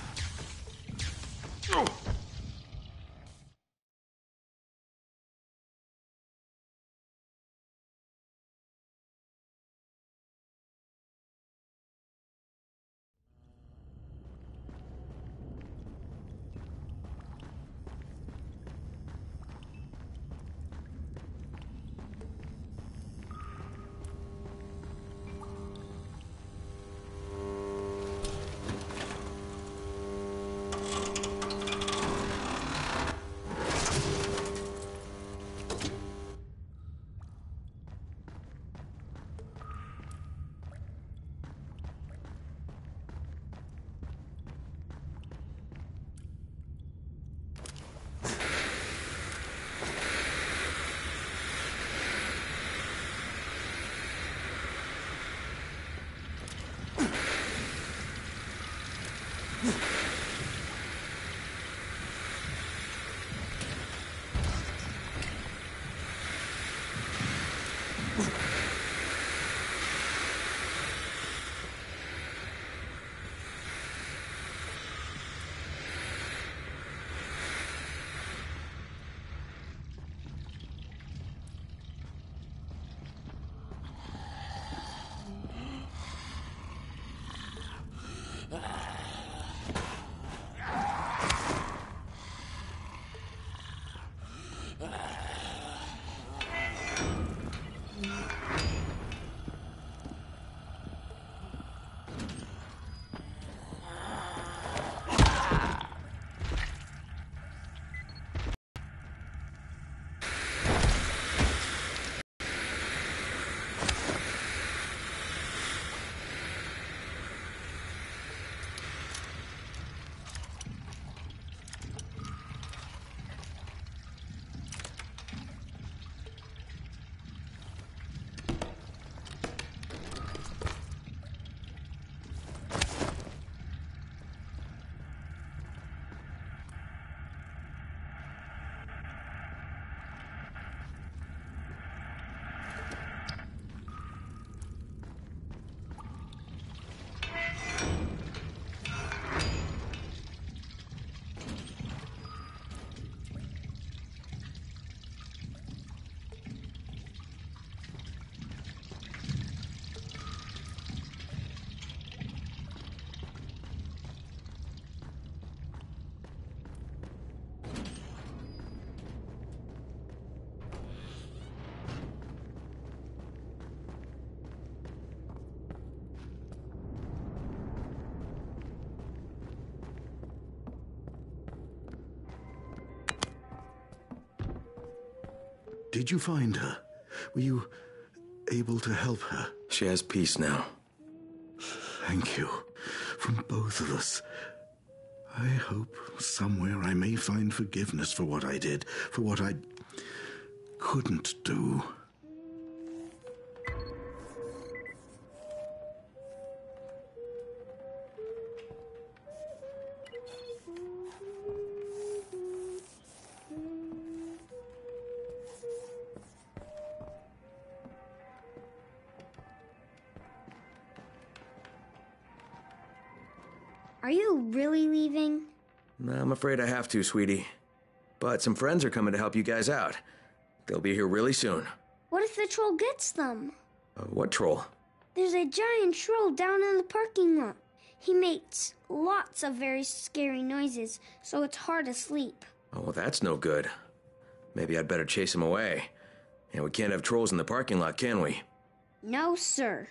Speaker 4: Did you find her? Were you able to help her?
Speaker 5: She has peace now.
Speaker 4: Thank you. From both of us. I hope somewhere I may find forgiveness for what I did, for what I couldn't do.
Speaker 12: Are you really leaving?
Speaker 5: I'm afraid I have to, sweetie. But some friends are coming to help you guys out. They'll be here really soon.
Speaker 12: What if the troll gets them?
Speaker 5: Uh, what troll?
Speaker 12: There's a giant troll down in the parking lot. He makes lots of very scary noises, so it's hard to sleep.
Speaker 5: Oh, well, that's no good. Maybe I'd better chase him away. And we can't have trolls in the parking lot, can we?
Speaker 12: No, sir.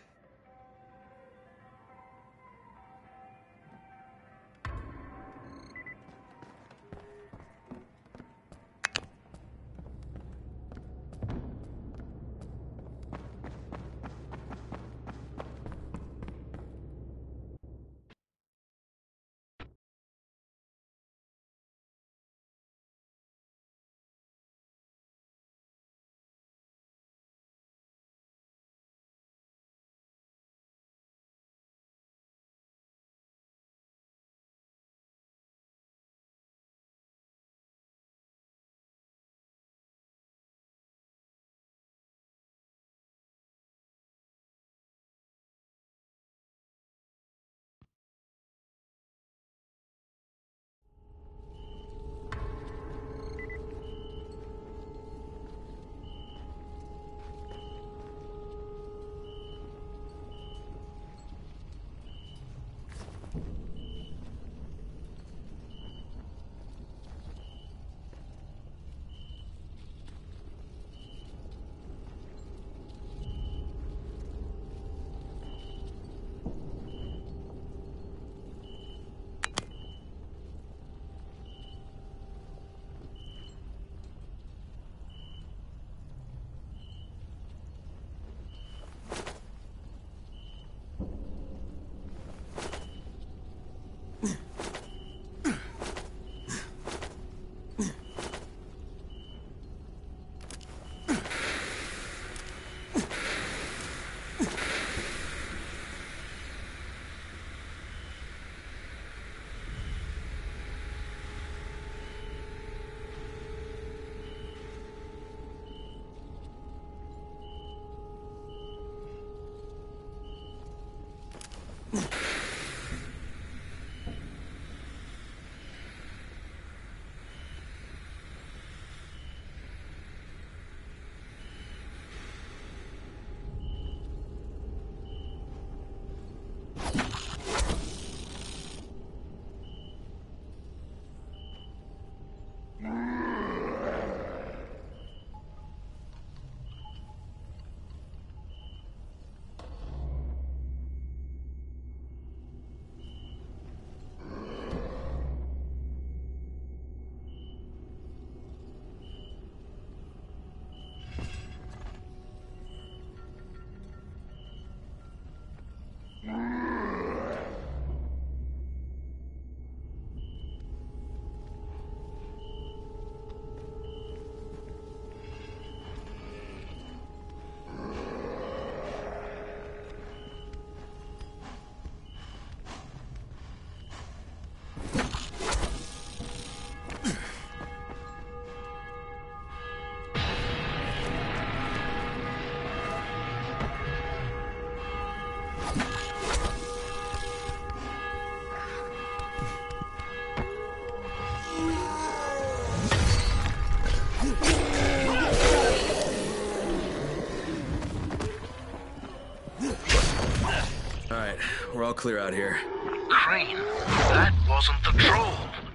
Speaker 5: We're all clear out here.
Speaker 11: Crane, that wasn't the troll.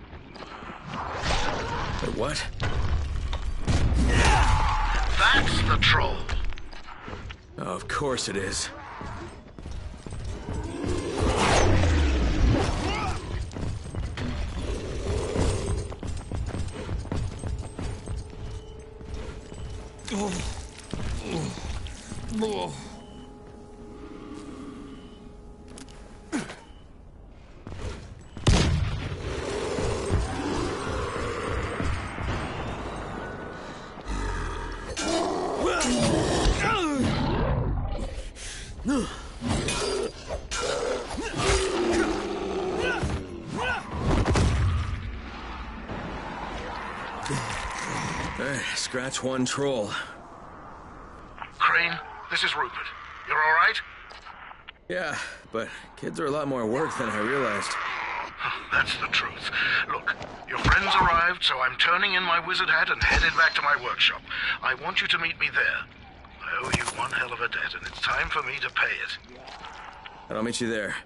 Speaker 5: Wait, what?
Speaker 11: That's the troll.
Speaker 5: Oh, of course it is. Hey, scratch one troll.
Speaker 11: Crane, this is Rupert. You're all right?
Speaker 5: Yeah, but kids are a lot more work than I realized.
Speaker 11: That's the truth. Look, your friends arrived, so I'm turning in my wizard hat and headed back to my workshop. I want you to meet me there. I owe you one hell of a debt, and it's time for me to pay it.
Speaker 5: I'll meet you there.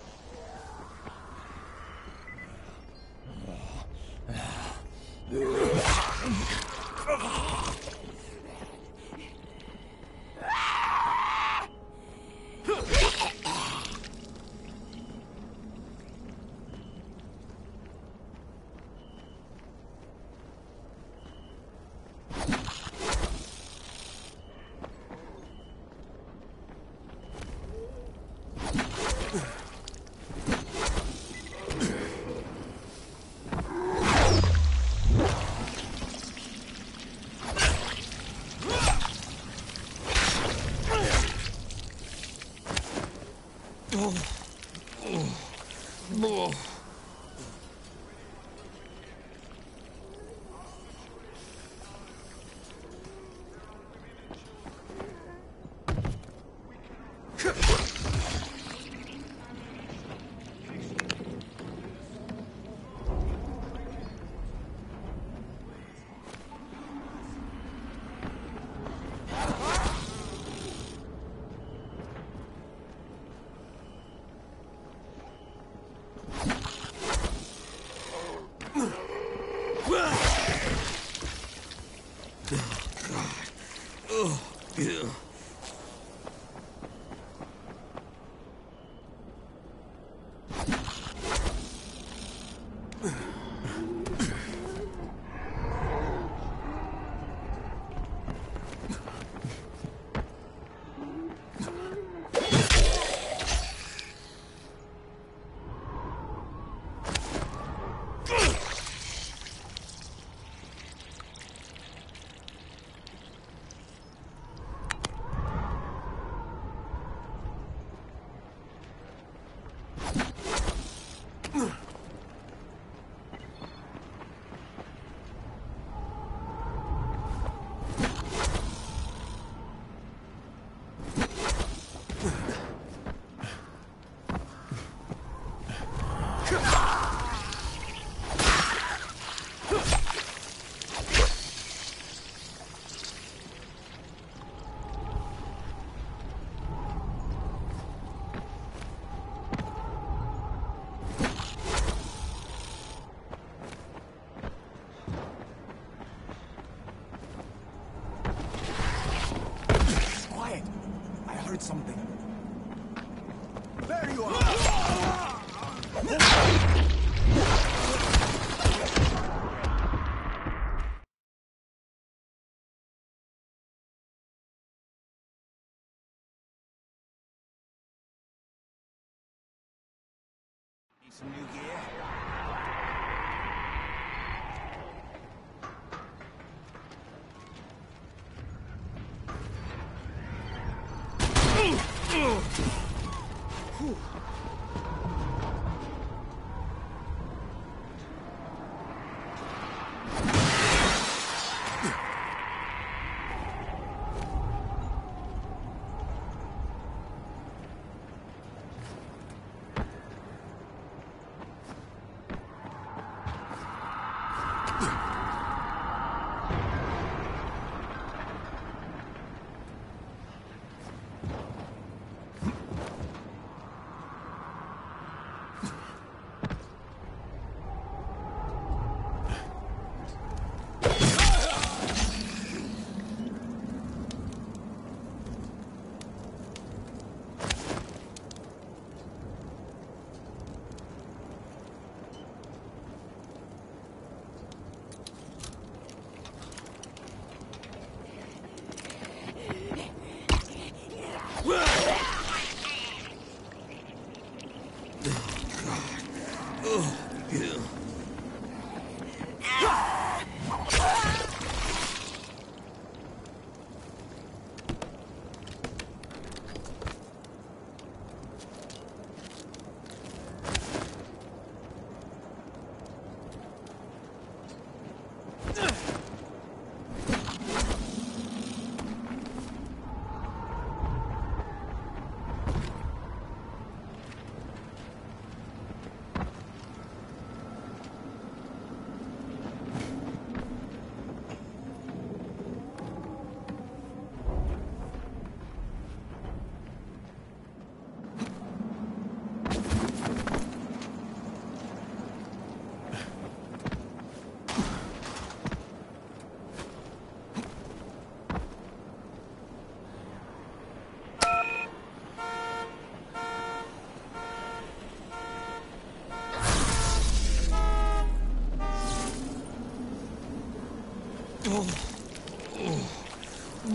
Speaker 3: Something. There you are! Need some new gear?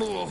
Speaker 2: Oh.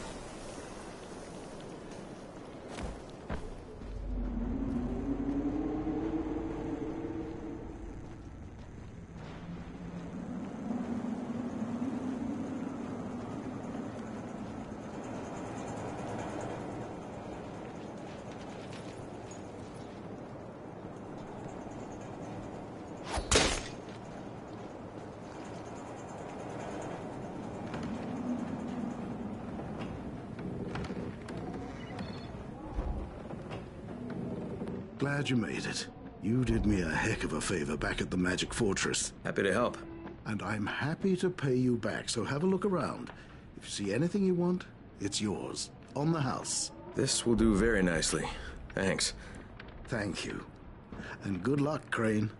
Speaker 4: Glad you made it. You did me a heck of a favor back at the Magic Fortress.
Speaker 5: Happy to help.
Speaker 4: And I'm happy to pay you back, so have a look around. If you see anything you want, it's yours. On the house.
Speaker 5: This will do very nicely. Thanks.
Speaker 4: Thank you. And good luck, Crane.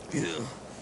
Speaker 2: Yeah.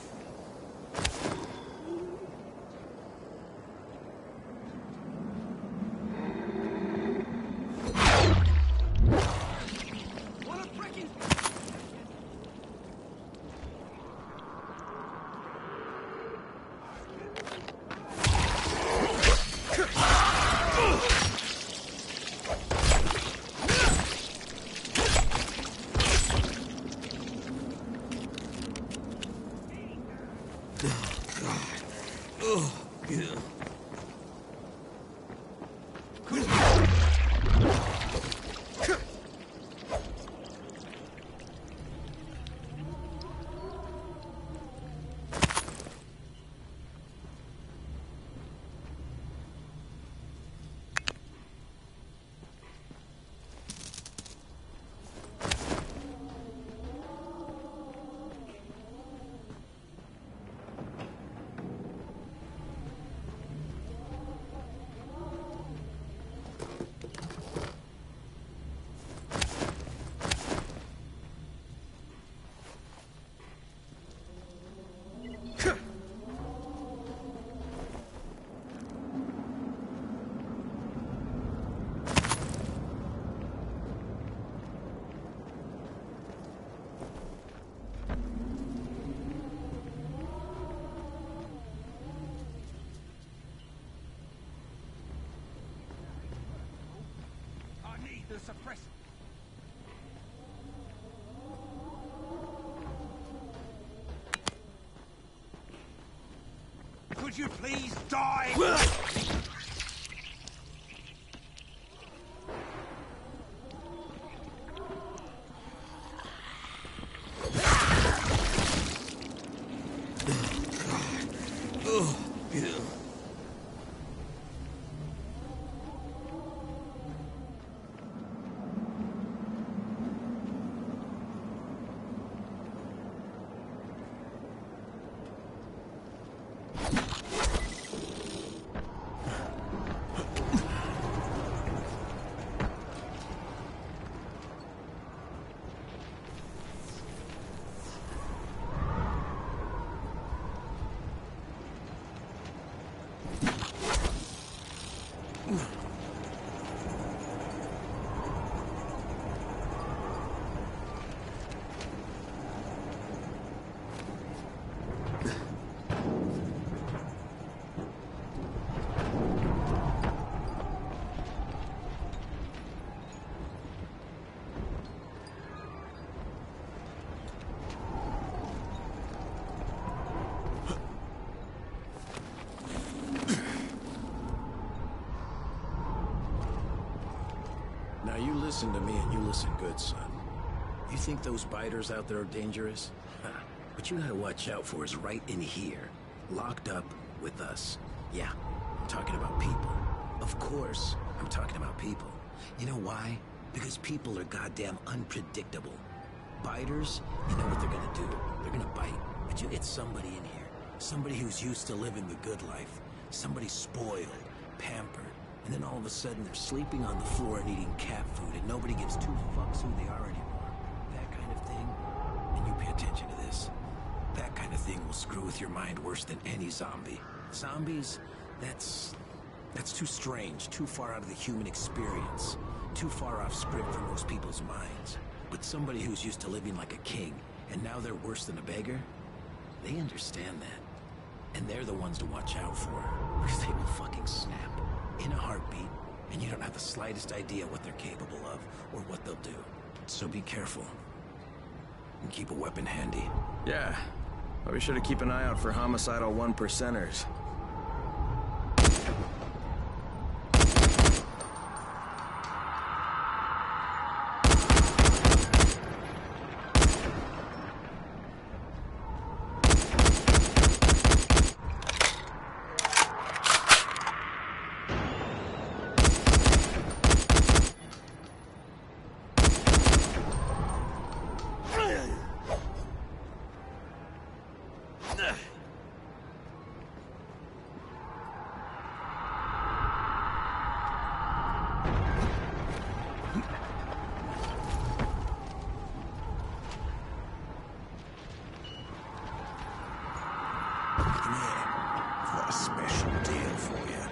Speaker 9: The suppressor. Could you please die?
Speaker 2: Oh, yeah.
Speaker 13: Now you listen to me and you listen good, son. You think those biters out there are dangerous? What you gotta watch out for is right in here, locked up with us. Yeah, I'm talking about people. Of course, I'm talking about people. You know why? Because people are goddamn unpredictable. Biters, you know what they're gonna do. They're gonna bite. But you get somebody in here. Somebody who's used to living the good life. Somebody spoiled, pampered. And then all of a sudden they're sleeping on the floor and eating cat food and nobody gives two fucks who they are anymore. That kind of thing. And you pay attention to this. That kind of thing will screw with your mind worse than any zombie. Zombies, that's... that's too strange, too far out of the human experience. Too far off script for most people's minds. But somebody who's used to living like a king, and now they're worse than a beggar, they understand that. And they're the ones to watch out for. Because they will fucking snap. In a heartbeat, and you don't have the slightest idea what they're capable of, or what they'll do. So be careful. And keep a weapon handy.
Speaker 5: Yeah. But we should keep an eye out for homicidal one percenters.
Speaker 9: got a special deal for you.